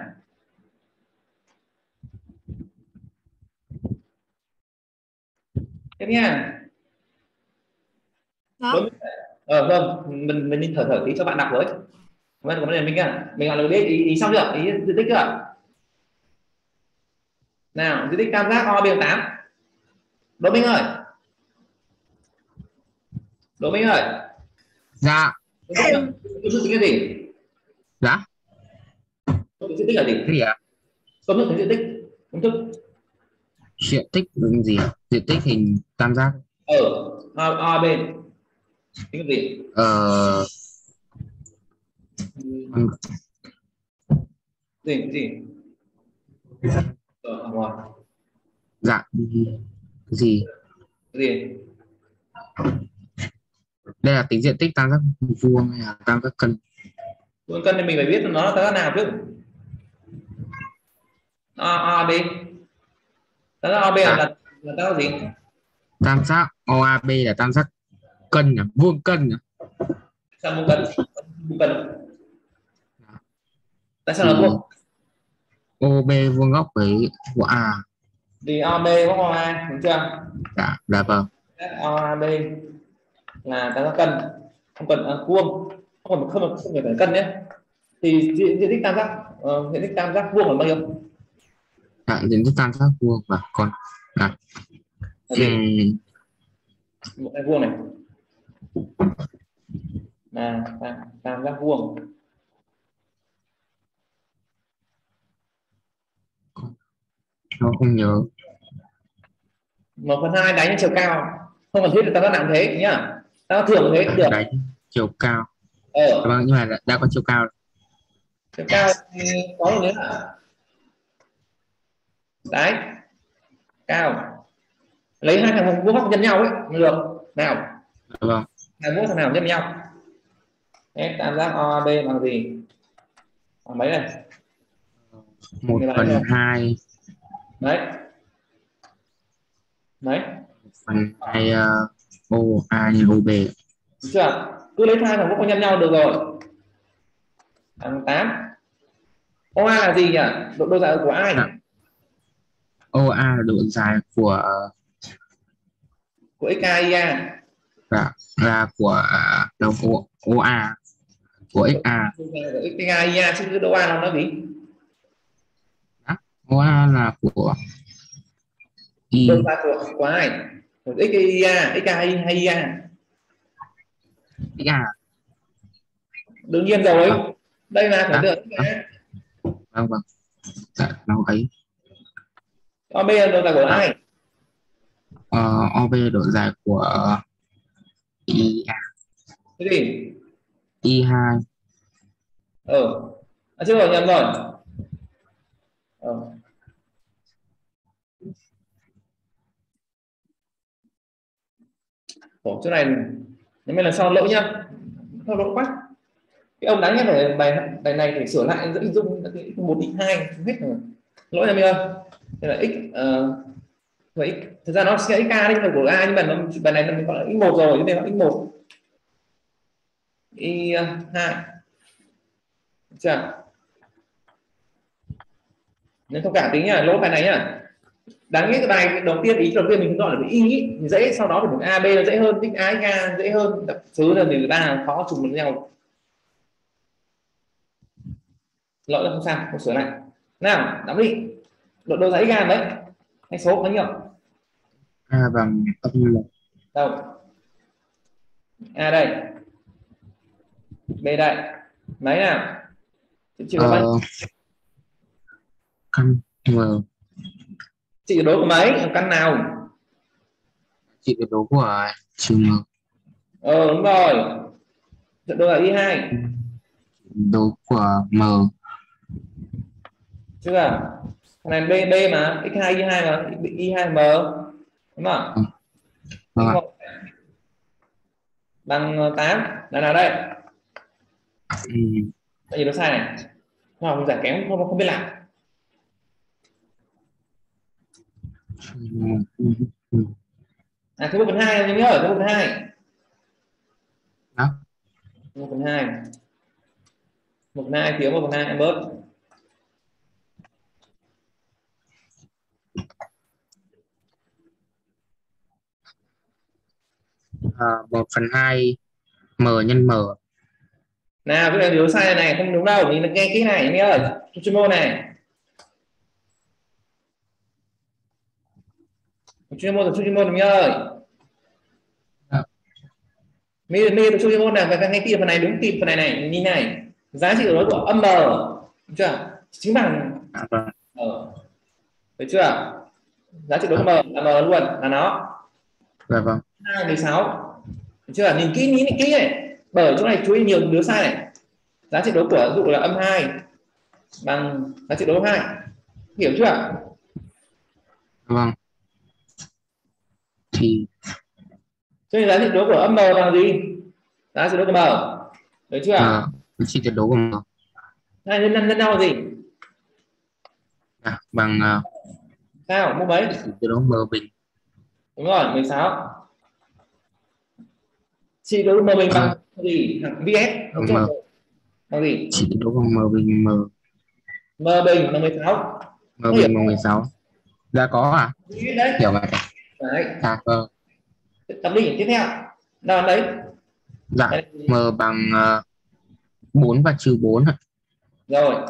tiếp nha. Đó. Vâng, mình đi thở tí cho bạn đọc với. Vấn đề mình gọi là ý xong chưa? Ý diện tích chưa? Nào, diện tích tam giác O bằng 8. Đỗ Minh ơi. Dạ. Công thức tính là gì? Dạ. Công thức diện tích là gì? Gì ạ? Công thức tính diện tích. Công thức. Diện tích gì ạ? Diện tích hình tam giác. O bên. Tính là gì? Gì? Rồi. Dạ. Gì? Đây là tính diện tích tam giác vuông hay là tam giác cân? Vuông cân thì mình phải biết nó là tam giác nào chứ. OAB. Tam giác OAB là tam giác gì? Tam giác OAB là tam giác cân à? Vuông cân à? Sao vuông cân? Tại sao là vuông? OB vuông góc với OA. Thì OB có OA, đúng chưa? Dạ vâng. OAB là tam giác cân, không cần vuông, không phải cân nhé. Thì diện tích tam giác diện tích tam giác vuông là bao nhiêu? Diện tích tam giác vuông và còn một cái vuông này là tam giác vuông. nó không nhớ. 1/2 đánh lên chiều cao, không cần thiết là tam giác nặng thế nhá, tam giác thường thế cũng được. Đánh chiều cao. Vâng, nhưng mà đã có chiều cao. Chiều cao thì có rồi, nữa là đấy cao, lấy hai thằng vuông góc nhân nhau ấy được nào. Vâng. Hai vuông thằng nào nhân nhau. Đấy, tam giác OAB bằng gì? Bằng mấy này? 1/2. Đấy. Đấy. 1/2 OA nhân OB. Đúng chưa? Cứ lấy hai thằng vuông nhân nhau được rồi. Bằng 8. OA là gì nhỉ? Độ dài của ai? OA là độ dài của XA. là của OA của XA. XA chứ độ A nó gì? OA là của Y. Độ dài của ai? Của XA hay IA? XA. Đương nhiên rồi. Đây là phải được. Vâng. Nó ấy. OB là độ dài của ai? OB độ dài của IA. Cái gì? I2. Chưa rồi, nhầm rồi. Chỗ này nếu lần sau lỗi nhá, không lỗi quá. Cái ông đánh phải bài này phải sửa lại dẫn dung 1x2 hết rồi. Lỗi này ơi. Đây là x và x thực ra nó sẽ xk đấy là của a, nhưng mà nó bài này nó gọi là x1 rồi, nên là x1 y2 chưa. Nên thông cảm tính nhá, lỗi bài này nhá. Đáng nghĩ cái bài đầu tiên ý đầu tiên mình gọi là cái y thì dễ, sau đó thì một ab nó dễ hơn, x a x dễ hơn, đập số là người ta khó trùng với nhau. Lỗi là không sao, không sửa lại. Nào đóng đi độ dài x a đấy, hay số bao nhiêu? A bằng -1. Đâu? A đây, B đây, mấy nào? Chỉ có mấy? Căn M. Chị đối của mấy? Căn nào? Chị đối của trừ M. Đúng rồi. Trận đôi là Y2. Đối của M. Chưa? Cái này B mà, X2 Y2 mà, Y2 M. Đúng không? Vâng. Bằng 8 là nào đây? Tại vì nó sai này. Không giải kém không biết làm. Thứ 1/2 em nhớ, thứ 1/2. 1/2. 1/2 thiếu 1/2 em bớt. Uh, 1/2 M nhân M. Nào cái điều sai này không đúng đâu, nhìn nghe kỹ này em ơi, chuyên môn này. Chuyên môn em ơi. Mi chuyên môn này và ngay kỹ phần này, đúng kịp phần này nhìn này. Giá trị của nó của âm M, đúng chưa? Chính bằng được chưa? Giá trị đối M là M luôn, là nó. Dạ vâng. 2/16. Được chưa? Nhìn kỹ này. Bởi chỗ này chú ý nhiều đứa sai này. Giá trị đối của ví dụ là âm 2 bằng giá trị đối 2. Hiểu chưa? Vâng. Thì cho nên giá trị đối của âm M bằng gì? Giá trị đối của M. Được chưa? Giá trị tuyệt đối của M. Hai nhân nhau gì? Bằng sao? Mũ mấy? Tuyệt đối M bình. Đúng rồi, 16. Chỉ đối M bình bằng gì? VS. Bằng M. Bằng gì? Chỉ tuyệt đối bằng M bình M. M bình là 16. M bình bằng 16. Đã có à? Đấy. Hiểu rồi. Đấy. Vâng. Tập đi tiếp theo. Nào đấy. Dạ, M bằng 4 và trừ 4. Rồi.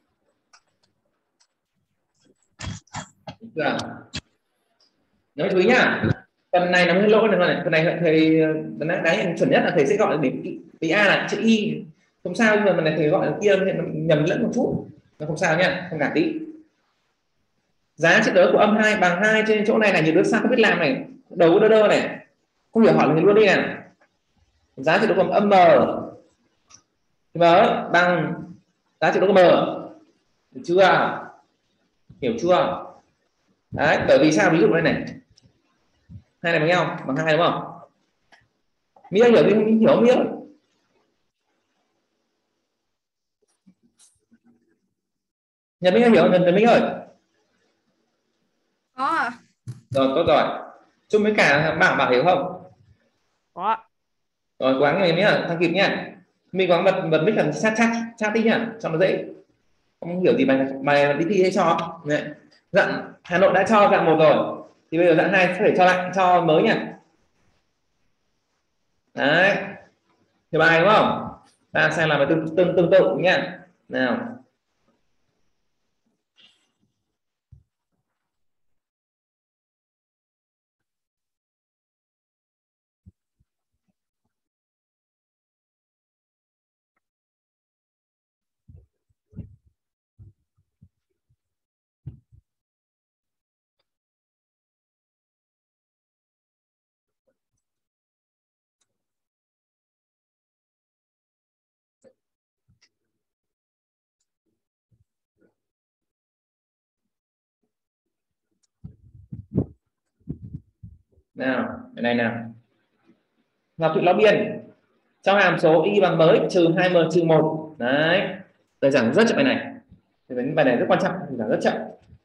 Được. Nói chú ý nhá. Phần này nó hơi lỗi này, phần này thầy đánh chuẩn nhất là thầy sẽ gọi điểm A là chữ Y, không sao, nhưng mà phần này thầy gọi là kia nhầm lẫn một chút, nó không sao nhá, không ngả tí. Giá trị đỡ của âm 2 bằng 2, trên chỗ này là nhiều đứa sao không biết làm này, đầu đơ này, không hiểu hỏi thì luôn đi này. Giá trị đỡ của âm M thì M bằng giá trị đỡ của M, được chưa? Hiểu chưa? Đấy, bởi vì sao? Ví dụ đây này, hai này bằng nhau, bằng 2 đúng không? Mía hiểu không? Hiểu Mía? Nhật Minh hiểu, Nhật Minh ơi. Có ạ. Rồi, tốt rồi. Chung với cả Bảo hiểu không? Có. Rồi, cố gắng nhá, thằng kịp nhá. Mình có bật mic làm chat tí nhá, cho nó dễ. Không hiểu gì bài đi thi hay cho. Này. Dạng Hà Nội đã cho dạng 1 rồi. Thì bây giờ dạng 2 sẽ phải cho lại, cho mới nhá. Đấy. Thì bài đúng không? Ta xem làm tương tự nhá. Nào. Nào, cái này nào. Ngọc Thụy Lão Biên. Trong hàm số y bằng mới trừ 2m trừ 1. Đấy. Tôi giảng rất chậm bài này. Bài này rất quan trọng, thì giảng rất chậm.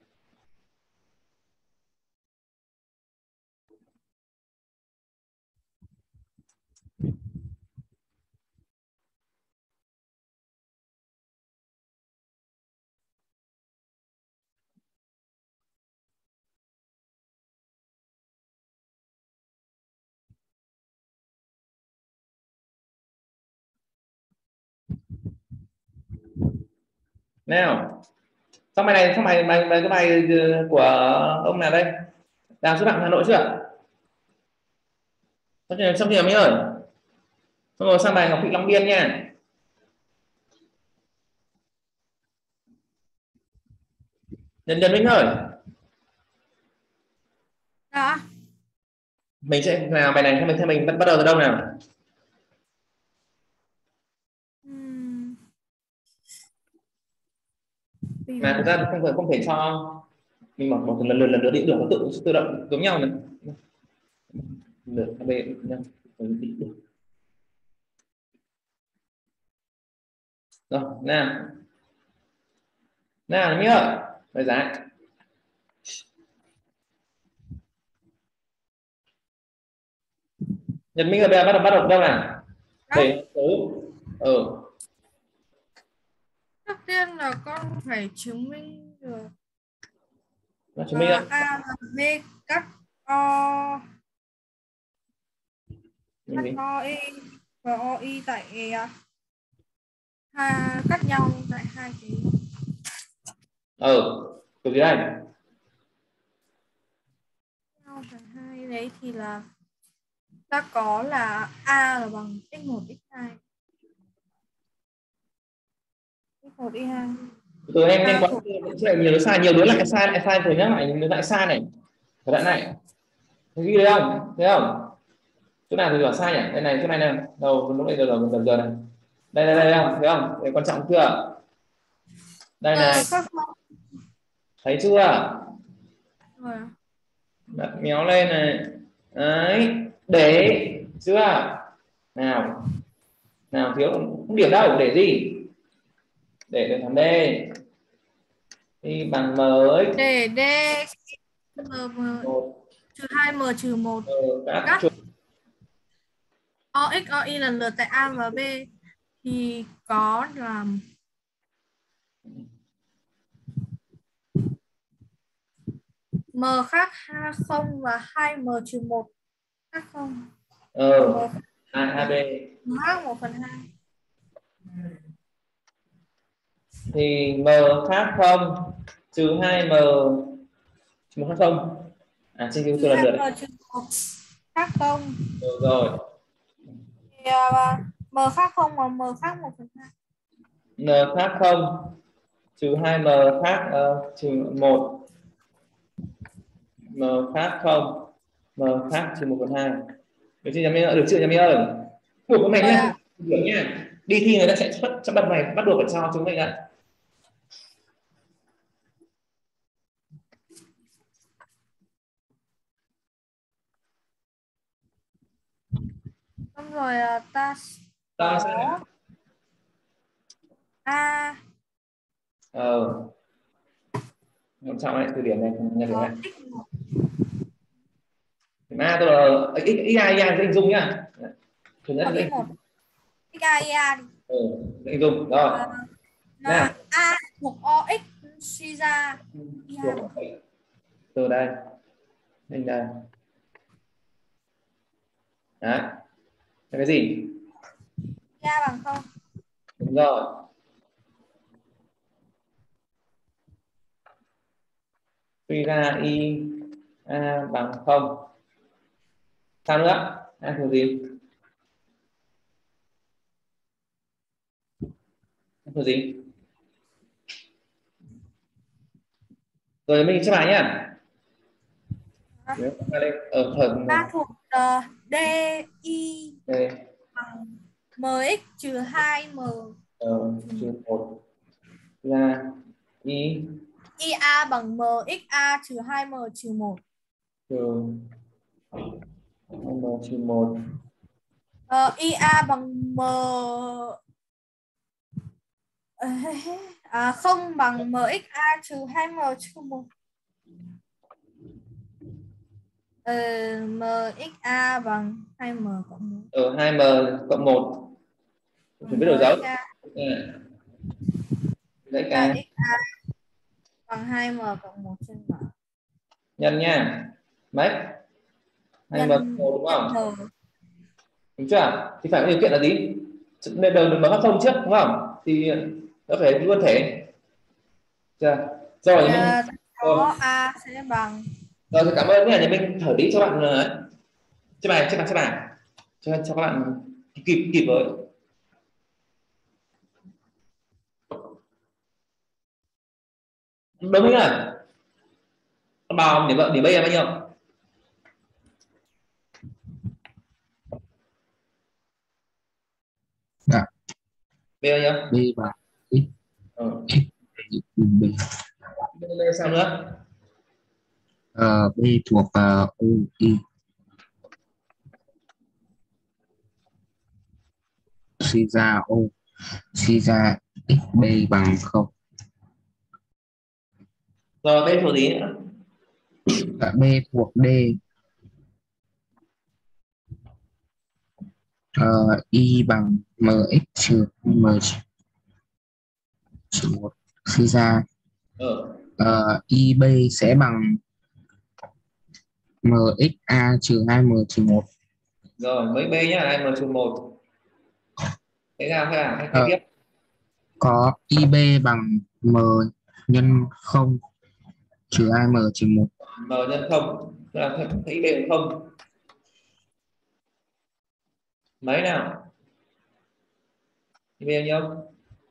Nào. Xong bài này, xong cái bài của ông nào đây? Đào xuất bản Hà Nội chưa? Xong chưa mấy ơi? Xong rồi sang bài Ngọc Thụy Long Biên nha. Nhân Minh ơi. Dạ. Mình sẽ làm bài này theo mình bắt đầu từ đâu nào? Mà thực ra không thể cho mình một lần nữa đi được, nó tự động giống nhau này. Được về rồi nào Minh ơi, bài giá Nhật Minh ơi, bây giờ bắt đầu đâu nào? Để số Trước tiên là con phải chứng minh được chứng minh A và B cắt O, cắt OI và OI tại cắt nhau tại hai cái kiểu gì đây? nhau tại hai đấy thì là ta có là A là bằng x1 x2 x1 x2. Từ em quá nhiều đứa lại sai thầy nhắc lại, nhưng lại sai này, cái đoạn này ghi đấy không? Thấy không? Chỗ nào thì bảo sai nhỉ? Đây này, chỗ này nè, đầu lúc này giờ này, đây không? Thấy không? Đây quan trọng chưa? Đây này, thấy chưa? Đặt méo lên này, đấy, để chưa? Nào thiếu không điểm đâu, để gì? Để thằng D đi bằng M ấy, để D trừ 2m trừ 1 cắt OX OY lần lượt tại A và B thì có là M khác 0 và 2m trừ 1 khác 0. AB khác 1/2. thì m khác 0 trừ 2m trừ 1 khác 0. Trên cái trừ câu lần 2 lượt. m trừ 1 khác 0. Rồi. Thì m khác 0 và m khác 1/2. N khác 0 trừ 2m khác trừ 1, m khác 0, m khác trừ 1/2. Được chưa nhắm nhớ? Được chưa nhắm nhớ ơi? Buộc cái này nhá, điểm nhá. Đi thi người ta sẽ cho bật này, bắt buộc phải cho chúng mình ạ. Xong rồi ta Ta có a chọn lại từ điểm này, nhận điểm có này. x1 Điểm A tôi là x a sẽ hình dung nhá. Thường nhất hoặc là x1 x a y a đi. hình dung rồi. Là a thuộc o x suy ra y a bằng không. Từ đây mình đây. Đấy. Cái gì? Y a bằng 0. Đúng rồi. Suy ra y a bằng 0. Sao nữa? A thuộc gì? A thuộc gì? Rồi mình sẽ bài nhá. Ở phần A thuộc d y bằng mx trừ 2m trừ 1 ra y a bằng mxa trừ 2m trừ 1. trừ 2m trừ 1. A bằng m không bằng mxa trừ 2m trừ 1. Mxa bằng 2m cộng 1. 2m cộng 1. Chuẩn biết đổi dấu. Lấy Xa k xa bằng 2m cộng 1 trên m. nhân nha. Mấy? 2m cộng 1 đúng không? Đúng chưa? Thì phải có điều kiện là gì? Nên đầu mở không trước đúng không? Thì nó phải luôn thể. Chưa? Rồi mình có a sẽ bằng. Rồi cảm ơn nhé, nhà mình thở tí cho bạn cho bài cho các bạn kịp với. Đúng rồi. Con bào điểm B là bao nhiêu? Dạ. B bao nhiêu? B bằng x. B. B sao nữa? B thuộc O y. Suy ra O, suy ra x b bằng 0. Rồi B thuộc gì nữa? B thuộc D. Y bằng mx trừ m trừ 1. Suy ra IB sẽ bằng mxa trừ 2m trừ 1. Rồi mấy B nhá, 2m trừ 1. Thế nào hay tiếp? Có IB bằng m nhân 0 trừ 2m trừ 1. M nhân 0 là thấy B bằng 0. Mấy nào? IB bao nhiêu?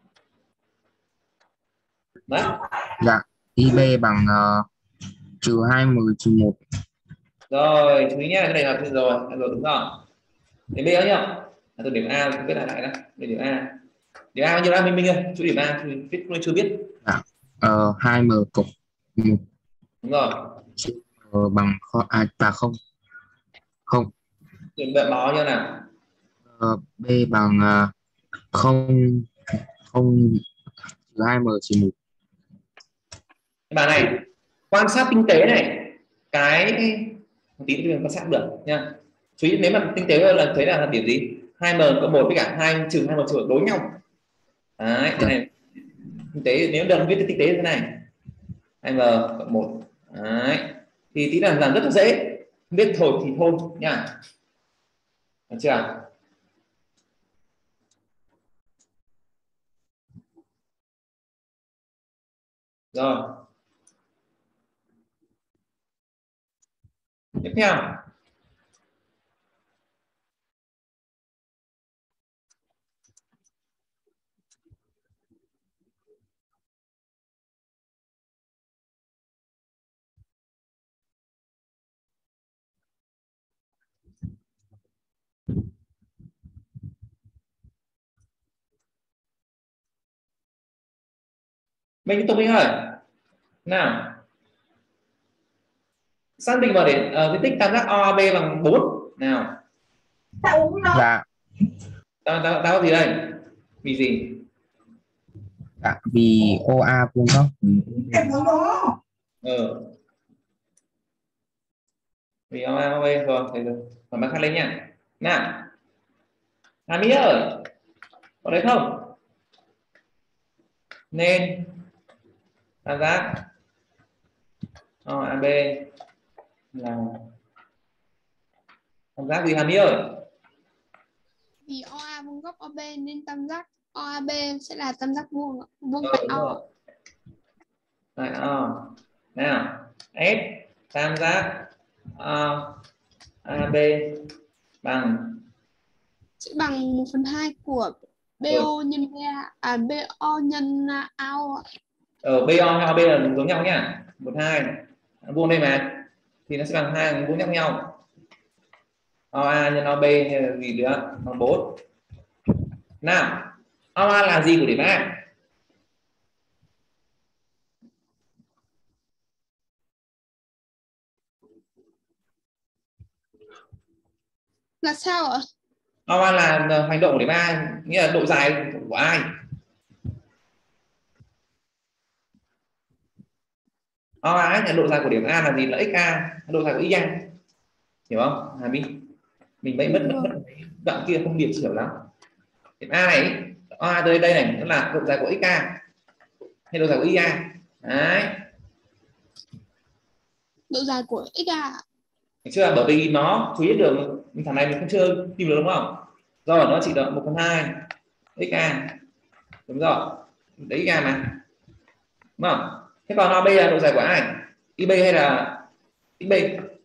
Mấy? Dạ, IB bằng trừ 2m trừ 1. Rồi chú ý nhá, cái này là rồi đúng rồi. Điểm B bao nhiêu? Từ điểm A mình viết lại đây. Điểm A. Điểm A bao nhiêu Minh ơi? Chú điểm A thì viết chưa biết. Dạ. 2m cộng 1. Đúng rồi. Bằng và 0. Không. Điểm B bao nhiêu nào? B bằng 0 trừ 2m trừ 1. Cái bài này quan sát tinh tế này, cái một tí nữa quan sát được nha. Chú ý nếu mà tinh tế hơn là thấy là điểm gì? 2m cộng 1 với cả 2 trừ 2m trừ 1 đối nhau. Đấy, cái này tinh tế, nếu được viết tinh tế như thế này 2m cộng 1. Đấy. Thì tí là rất là dễ, biết thôi thì thôi nha. Được chưa? Rồi. Tiếp theo. Mình Tùng Minh ơi. Nào. Xác định vào để cái tích tam giác OAB bằng 4 nào. Dạ. Tao gì đây? Vì gì? Dạ, vì OA vuông góc. Vì OAB rồi, thấy rồi. Còn bác khác lên nha. Nào. Hà Mỹ ơi. Có đấy không? Nên tam giác OAB là tam giác gì Hà Mỹ ơi? Vì OA vuông góc OB nên tam giác OAB sẽ là tam giác vuông vuông tại O. Tại O. Nào, F tam giác OAB bằng Sẽ bằng 1/2 của BO nhân BO nhân AO. BO hay OB là giống nhau nhá. 1/2 vuông đây mà. Thì nó sẽ bằng 2 vuông nhắc nhau. OA nhân OB hay là gì nữa bằng 4. Nào, OA là gì của điểm A? Là sao ạ? OA là hành động của điểm A, nghĩa là độ dài của ai? OA là độ dài của điểm A là gì? Là XA, độ dài của XA. Hiểu không? Hà My. Mình mới mất đoạn kia không điểm hiểu lắm. Điểm A này, OA tới đây này, nó là độ dài của XA hay độ dài của IA. Đấy. Độ dài của XA. Được chưa? Bởi vì nó chú ý được thằng này mình không chưa tìm được đúng không? Rồi nó chỉ được 1/2 XA. Đúng rồi. Đấy XA mà. Đúng không? Thế còn OB là độ dài của ai? IB hay là XB?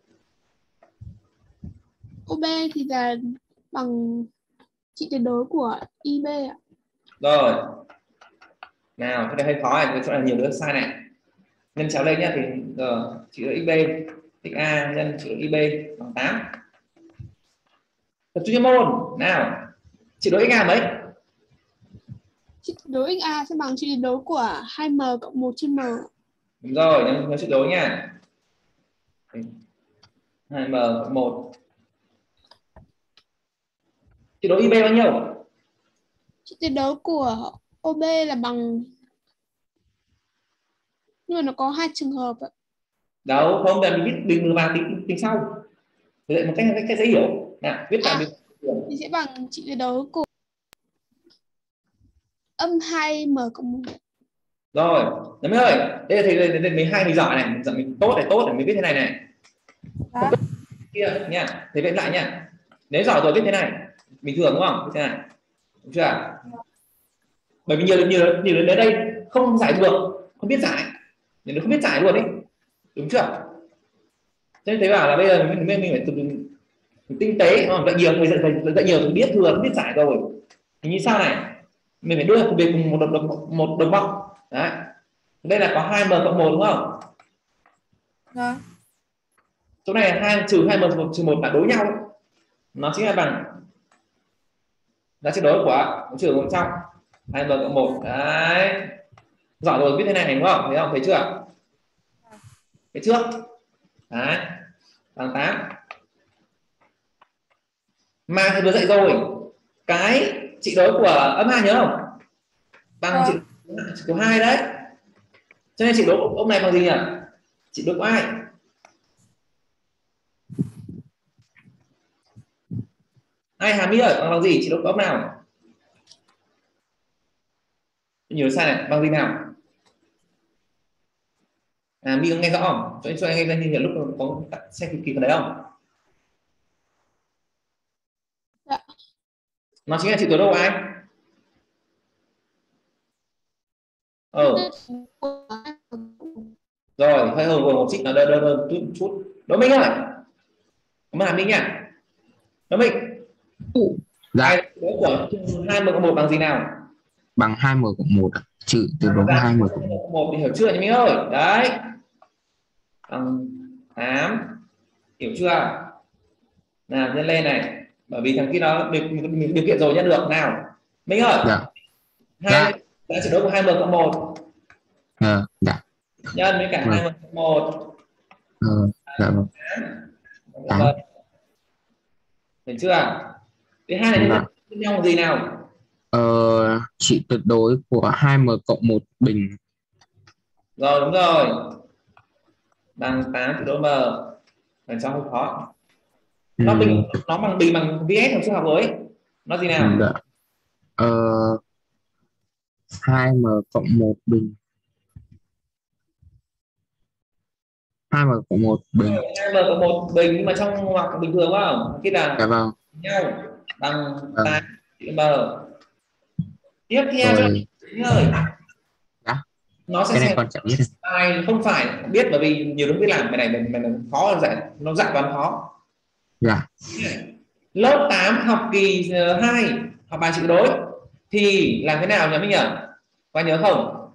OB thì là bằng trị tuyệt đối của IB ạ. Rồi. Nào, cái này hơi khó này, cái chỗ này nhiều đứa sai này. Nhân chéo lên nhá thì chỉ được XB, XA nhân chỉ được IB bằng 8. Tập trung chuyên môn. Nào. Chỉ đối XA mấy? Trị tuyệt đối XA sẽ bằng trị tuyệt đối của 2m cộng 1/m. Đúng rồi, nhớ trị đối nha. 2m cộng 1. Trị đối IB bao nhiêu? Trị tuyệt đối của OB là bằng, nhưng mà nó có 2 trường hợp ạ. Đâu, không cần mình biết đừng vào tính sau. Vậy một cách dễ hiểu. Nào, viết tại thì sẽ bằng trị tuyệt đối của âm 2m cộng 1. Rồi, Nấm ơi, đây là thầy 12 mình giỏi này, mình tốt để mình viết thế này này. Không tốt kia nha, thầy viết lại nha. Nếu giỏi rồi viết thế này, bình thường đúng không? Viết thế này. Đúng chưa? Bởi vì nhiều đến đây không giải được, không biết giải. Nên không biết giải luôn đấy. Đúng chưa? Cho nên thầy bảo là bây giờ mình phải mình tinh tế, đúng không? Dạy nhiều thì biết thừa, biết giải rồi. Thì như sau này, mình phải đưa về cùng một đồng bọc. Đấy. Đây là có 2m cộng 1 đúng không? Vâng. Chỗ này 2 trừ 2m trừ 1 là đối nhau. Nó chính là bằng giá trị đối của trừ 1 trong 2m cộng 1. Đấy. Giỏi rồi, biết thế này đúng không? Thấy không? Thấy chưa? Cái trước. Đấy. Bằng 8. Mà thầy vừa dạy rồi. Cái trị đối của âm 2 nhớ không? Bằng trị của 2 đấy. Cho nên trị đối của ông này bằng gì nhỉ? Trị đối của ai? Ai Hà My ơi, bằng gì? Trị đối của ông nào? Nhiều sai này, bằng gì nào? Hà My có nghe rõ không? Cho anh nghe ra như lúc có xem kỳ đấy không? Dạ. Nó chính là trị đối đâu ai? Rồi hơi hơn một xích, nó đơn chút. Đỗ Minh ơi, mà làm đi nha. Đỗ Minh. Dạ. Đối của 2m cộng 1 bằng gì nào? Bằng 2m cộng 1 ạ. Trừ tuyệt đối 2m cộng 1 thì hiểu chưa nhỉ Minh ơi? Đấy. Bằng 8. Hiểu chưa? Nào nhân lên này. Bởi vì thằng kia nó điều kiện rồi nhân được nào. Minh ơi. Dạ. Hai giá trị đối của 2m cộng 1. Dạ. Nhân với cả 2m cộng 1. Dạ vâng. 8. Hiểu chưa? Thứ hai là nhân nhau bằng gì nào? Trị tuyệt đối của 2m cộng 1 bình. Rồi đúng rồi. Bằng 8 trị đối m. Lần sau không khó. Nó bằng bình bằng VS học sinh học rồi ấy. Nó gì nào? Dạ. 2m cộng 1 bình. 2m cộng 1 bình. 2m cộng 1 bình, nhưng mà trong ngoặc bình thường quá không? Kia là Dạ vâng. nhau bằng 8 trị m. Tiếp theo Rồi. ơi. Dạ. Nó sẽ cái này con chẳng biết. Không phải biết, bởi vì nhiều đứa biết làm cái này mình khó, nó dạng toán khó. Dạ. Lớp 8 học kỳ 2 học bài trị đối thì làm thế nào nhỉ Minh nhỉ? Có nhớ không?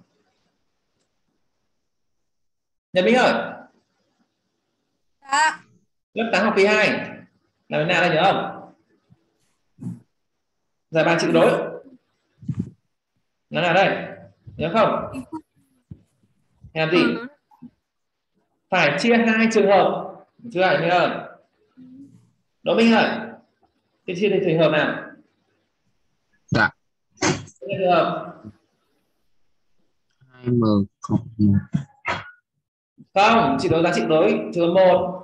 Nhớ Minh ơi. Dạ. Lớp 8 học kỳ 2 làm thế nào đây nhớ không? Giải bài trị đối nó nào đây? Nhớ không? Làm gì? Phải chia hai trường hợp. Chưa Minh ơi? Đỗ Minh ơi, chia thành trường hợp nào? Dạ. Trường hợp 2m cộng 1. Không, chỉ đối giá trị đối trường 1.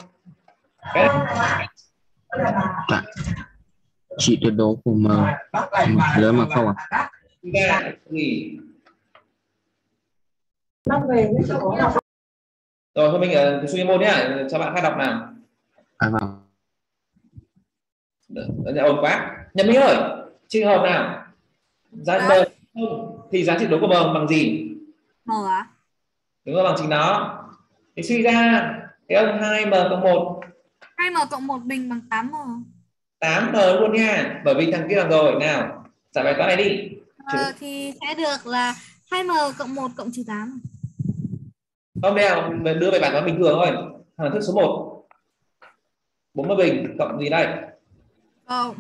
Dạ. Trị tuyệt đối của m lớn mà không à? Gì? Rồi thôi mình suy môn nhé, cho bạn khai đọc nào. Vâng. Ổn quá. Nhật Minh ơi, trường hợp nào giá m thì giá trị đối của m bằng gì? M à? Đúng rồi, bằng chính nó. Thì suy ra cái ông 2m cộng 1. 2m cộng 1 bình bằng 8m. 8m luôn nha, bởi vì thằng kia làm rồi. Nào, giải bài toán này đi. Thì sẽ được là 2m cộng 1 cộng trừ 8. Không, đây là đưa bài toán bình thường thôi. Hàng thức số 1. 4m bình cộng gì đây? Cộng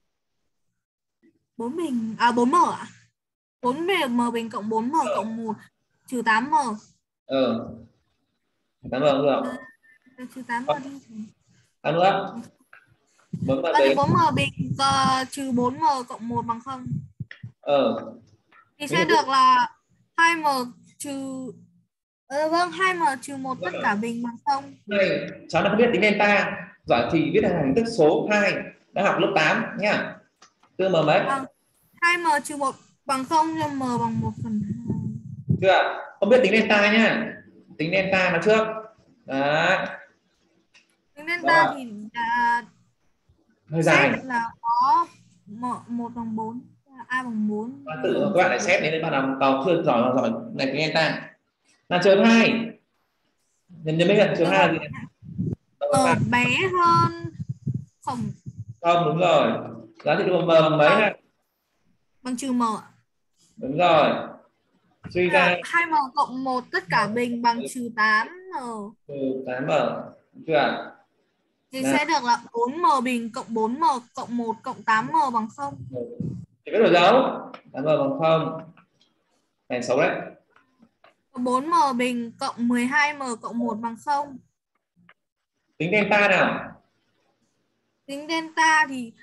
4 bình 4m ạ? 4m bình cộng 4m cộng 1 trừ 8m. 8m được. Trừ 8m đi. Ăn nữa. 4m Thì bình. 4m bình trừ 4m cộng 1 bằng 0. Thì sẽ được là 2m trừ vâng, 2m trừ 1 tất cả bình bằng 0. Này, cháu đã không biết tính delta. Giỏi thì viết thành hình thức số 2 đã học lớp 8 nhá. Tư m mấy? 2m trừ 1 bằng 0 nhưng m bằng 1/2. Chưa? Không biết tính delta nhá. Tính delta nó trước. Đấy. Tính delta thì hơi dài. là có 1/4, a bằng 4. Tự các bạn lại xét đến bạn nào tàu chưa giỏi này tính delta. Là chớm 2. Nhân biết là chớm 2 là gì? Bé hơn không? Không, đúng rồi. Giá trị của m bằng mấy này? Bằng trừ m ạ. Đúng rồi. Suy ra 2m cộng 1 tất cả bình bằng trừ 8m. Trừ 8m. Chưa? Thì sẽ được là 4m bình cộng 4m cộng 1 cộng 8m bằng 0. Thì biết đổi dấu. 8m bằng 0. Này xấu đấy. 4m bình cộng 12m cộng 1 bằng 0. Tính delta nào? Tính delta thì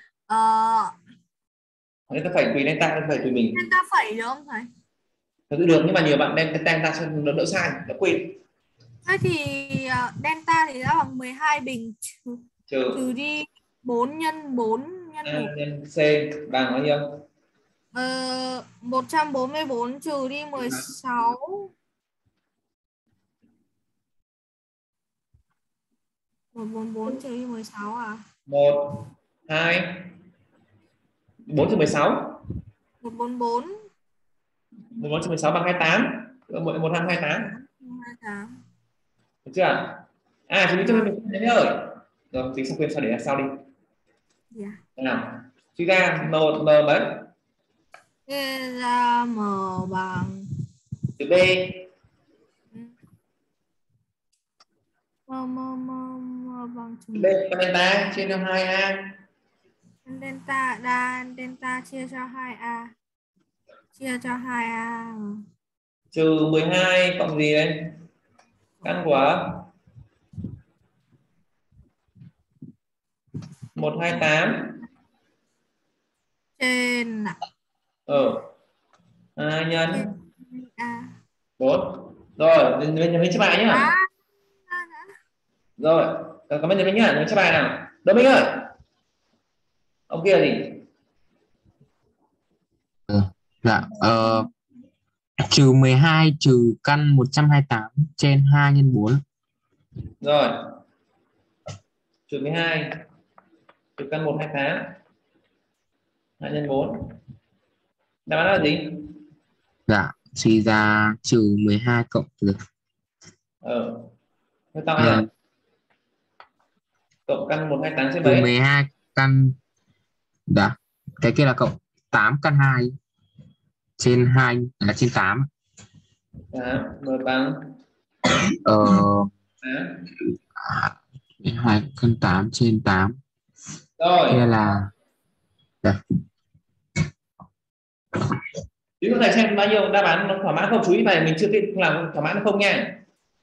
Delta phải tùy delta, phải tùy mình. delta phẩy được không thầy? Thật sự được, nhưng mà nhiều bạn delta đỡ sai, đỡ quên. Thế thì delta thì đã bằng 12 bình trừ đi 4 nhân 4 nhân 1. Nhân C bằng bao nhiêu? 144 trừ đi 16. 144 trừ đi 16 à? 1, 2, 4 trừ 16. 144. 14 trừ 16 bằng 28. 128. 28. Được chưa? Chú ý cho mình thế rồi. Rồi tính xong quên sao để sau đi. Yeah. Nào, suy ra m mấy? Suy ra m bằng Từ b. M bằng B delta trên 2a. Delta chia cho 2a. Chia cho 2a. Trừ 12 cộng gì đấy? Căn của 128 Trên 2 nhân a. 4. Rồi, mình chép bài nhá. Rồi, cảm ơn mình nhá, mình chép bài nào. Đỗ Minh ơi. Ông kia gì? Dạ, trừ 12 trừ căn 128 trên 2 nhân 4. Rồi. Trừ 12 trừ căn 128 2 nhân 4. Đáp án là gì? Dạ, suy ra trừ 12 cộng được. Thế tao là cộng căn 128 trên Trừ mấy? 12 căn. Dạ, cái kia là cộng 8 căn 2 trên 2 là trên 8. M bằng 2 căn 8 trên 8. Rồi. Kia là Chú có thể xem bao nhiêu đáp án nó thỏa mãn không? Chú ý bài mình chưa biết làm thỏa mãn không nha.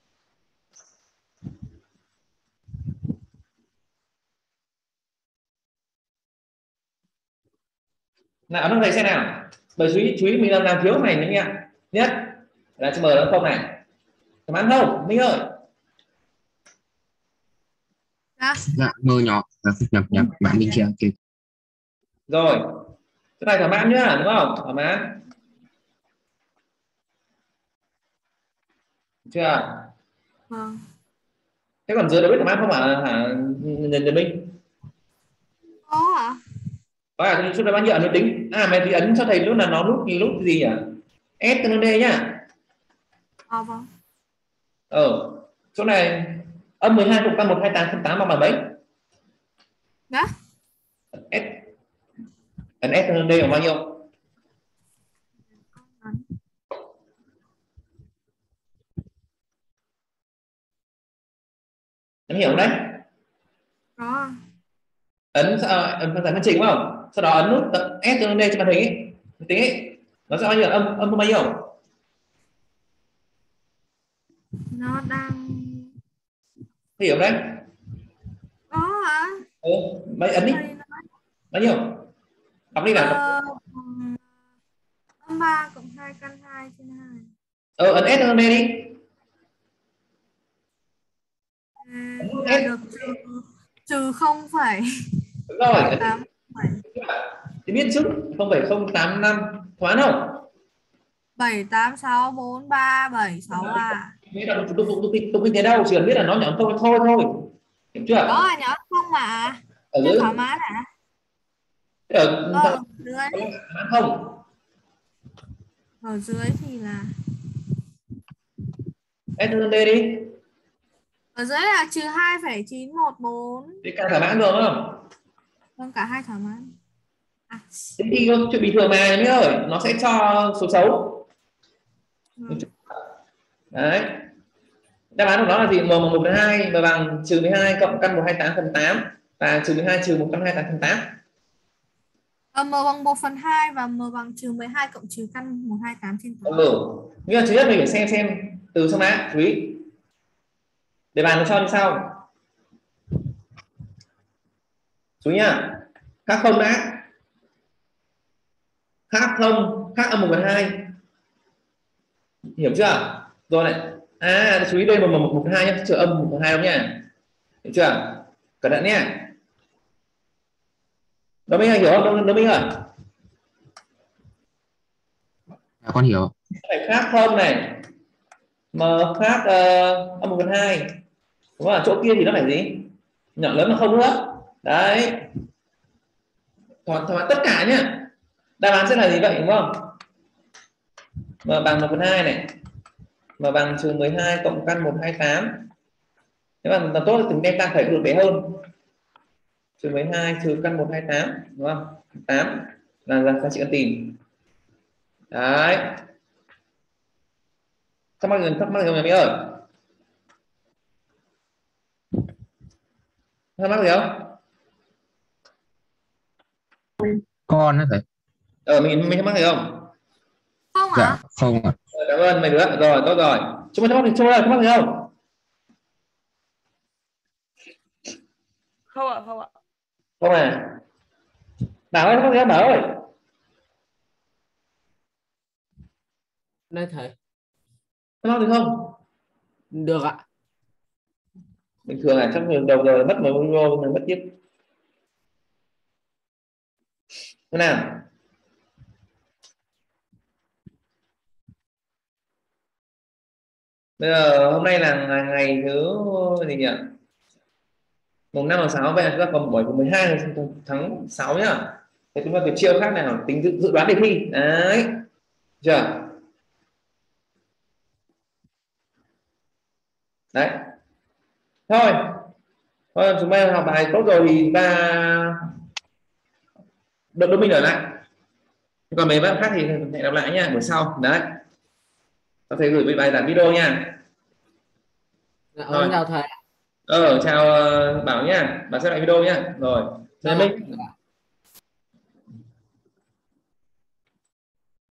Nào nó thầy xem nào. Bởi chú ý mình làm thiếu này nhé nha. Nhất là chữ M nó không này. Thỏa mãn không? Minh ơi. dạ, mơ nhỏ nhập bạn mình kia kịp. Rồi. Cái này thỏa mãn nhá, đúng không? Thỏa mãn. Chưa? Vâng. Thế còn dưới đó biết thỏa mãn không hả Nhật Minh? Có ạ? Có à? Số này bao nhiêu mình tính? Mày thì ấn cho thầy lúc là nó lúc gì nhỉ? S tương đương D nhá. Vâng. Chỗ này âm 12 cộng căn 128 phần 8 bằng mấy? Đó. S. Ấn S tương đương D bằng bao nhiêu? Em hiểu không đấy? Có. Ấn giải phân trình đúng không? Sau đó ấn nút S tương đương D trên màn hình ấy. Tính ấy. Nó sẽ bao nhiêu? Âm bao nhiêu? Nó đang Hiểu đấy? có hả? Mấy ấn đi. Bao nhiêu? Đọc đi nào. Âm 3 cộng 2 căn 2 trên Ấn 2. S tương đương D đi. Là được trừ 0, đúng rồi. 8 thì biết chứ 0,085 thoáng không? 7 8 6 4 3 7 6 à? Nghĩa là tôi kinh tế đâu, chỉ cần biết là nó nhỏ thôi. Hiểu chưa? Đó là nhỏ không mà. Ở dưới thoải mái hả? ở dưới không? Ở dưới thì là S tương đương D đi. ở dưới là trừ 2,914. Thì cả thỏa mãn được không? Vâng, cả hai thỏa mãn. Thế thì chuyện bình thường mà nhớ ơi, nó sẽ cho số xấu. Đấy. Đáp án của nó là gì? M bằng 1 phần 2 và bằng trừ 12 cộng căn 128 phần 8 và trừ 12 trừ 128 phần 8. M bằng 1 phần 2 và M bằng trừ 12 cộng trừ căn 128 trên 8. Nhưng mà thứ nhất mình phải xem từ xong đã, chú ý. Đề bài nó cho như sau. Chú ý nhá. Khác không đã. Khác không, khác âm 1 phần 2. Hiểu chưa? Rồi này. Chú ý đây là 1 phần 2 nhé, chưa âm 1 phần 2 đâu nha. Hiểu chưa? Cẩn thận nhé. Đó Minh hiểu không? Đó Minh ơi. Con hiểu. Phải khác không này. M khác âm 1 phần 2. Đúng không? Chỗ kia thì nó phải gì? Nhỏ lớn mà không nữa. Đấy. Thỏa tất cả nhá. Đáp án sẽ là gì vậy đúng không? M bằng 1 phần 2 này. M bằng trừ 12 cộng căn 128 Nếu mà tốt thì chúng ta thấy được bé hơn. Trừ 12 trừ căn 128 đúng không? 8 là giá trị cần tìm. Đấy. Thắc mắc gì không Mỹ ơi? Thắc mắc gì không? Con đó thầy. Mình thắc mắc gì không? Không ạ? Dạ không ạ. Cảm ơn mấy đứa. Rồi tốt rồi. Chúng mình thắc mắc gì không? Không ạ, không ạ. Không à? Bảo ơi, thắc mắc gì không Bảo ơi? Đây thầy. Thắc mắc gì không? Được ạ. Bình thường là trong đầu giờ mất một euro mình mất tiếp. Thế nào? Bây giờ hôm nay là ngày thứ gì nhỉ? Mùng 5 tháng 6, vậy là chúng ta còn buổi 12 tháng 6 nhá. Thế chúng ta tiếp chiêu khác nào tính dự đoán đề thi. Đấy. Chưa? Đấy. Thôi. Thôi chúng ta học bài tốt rồi thì ta đợi mình ở lại. Còn mấy bạn khác thì hẹn gặp lại nha buổi sau. Đấy. Có thể gửi bài giảng video nha. Dạ, chào thầy. Chào Bảo nha. Bạn xem lại video nha. Rồi. Dạ, Mình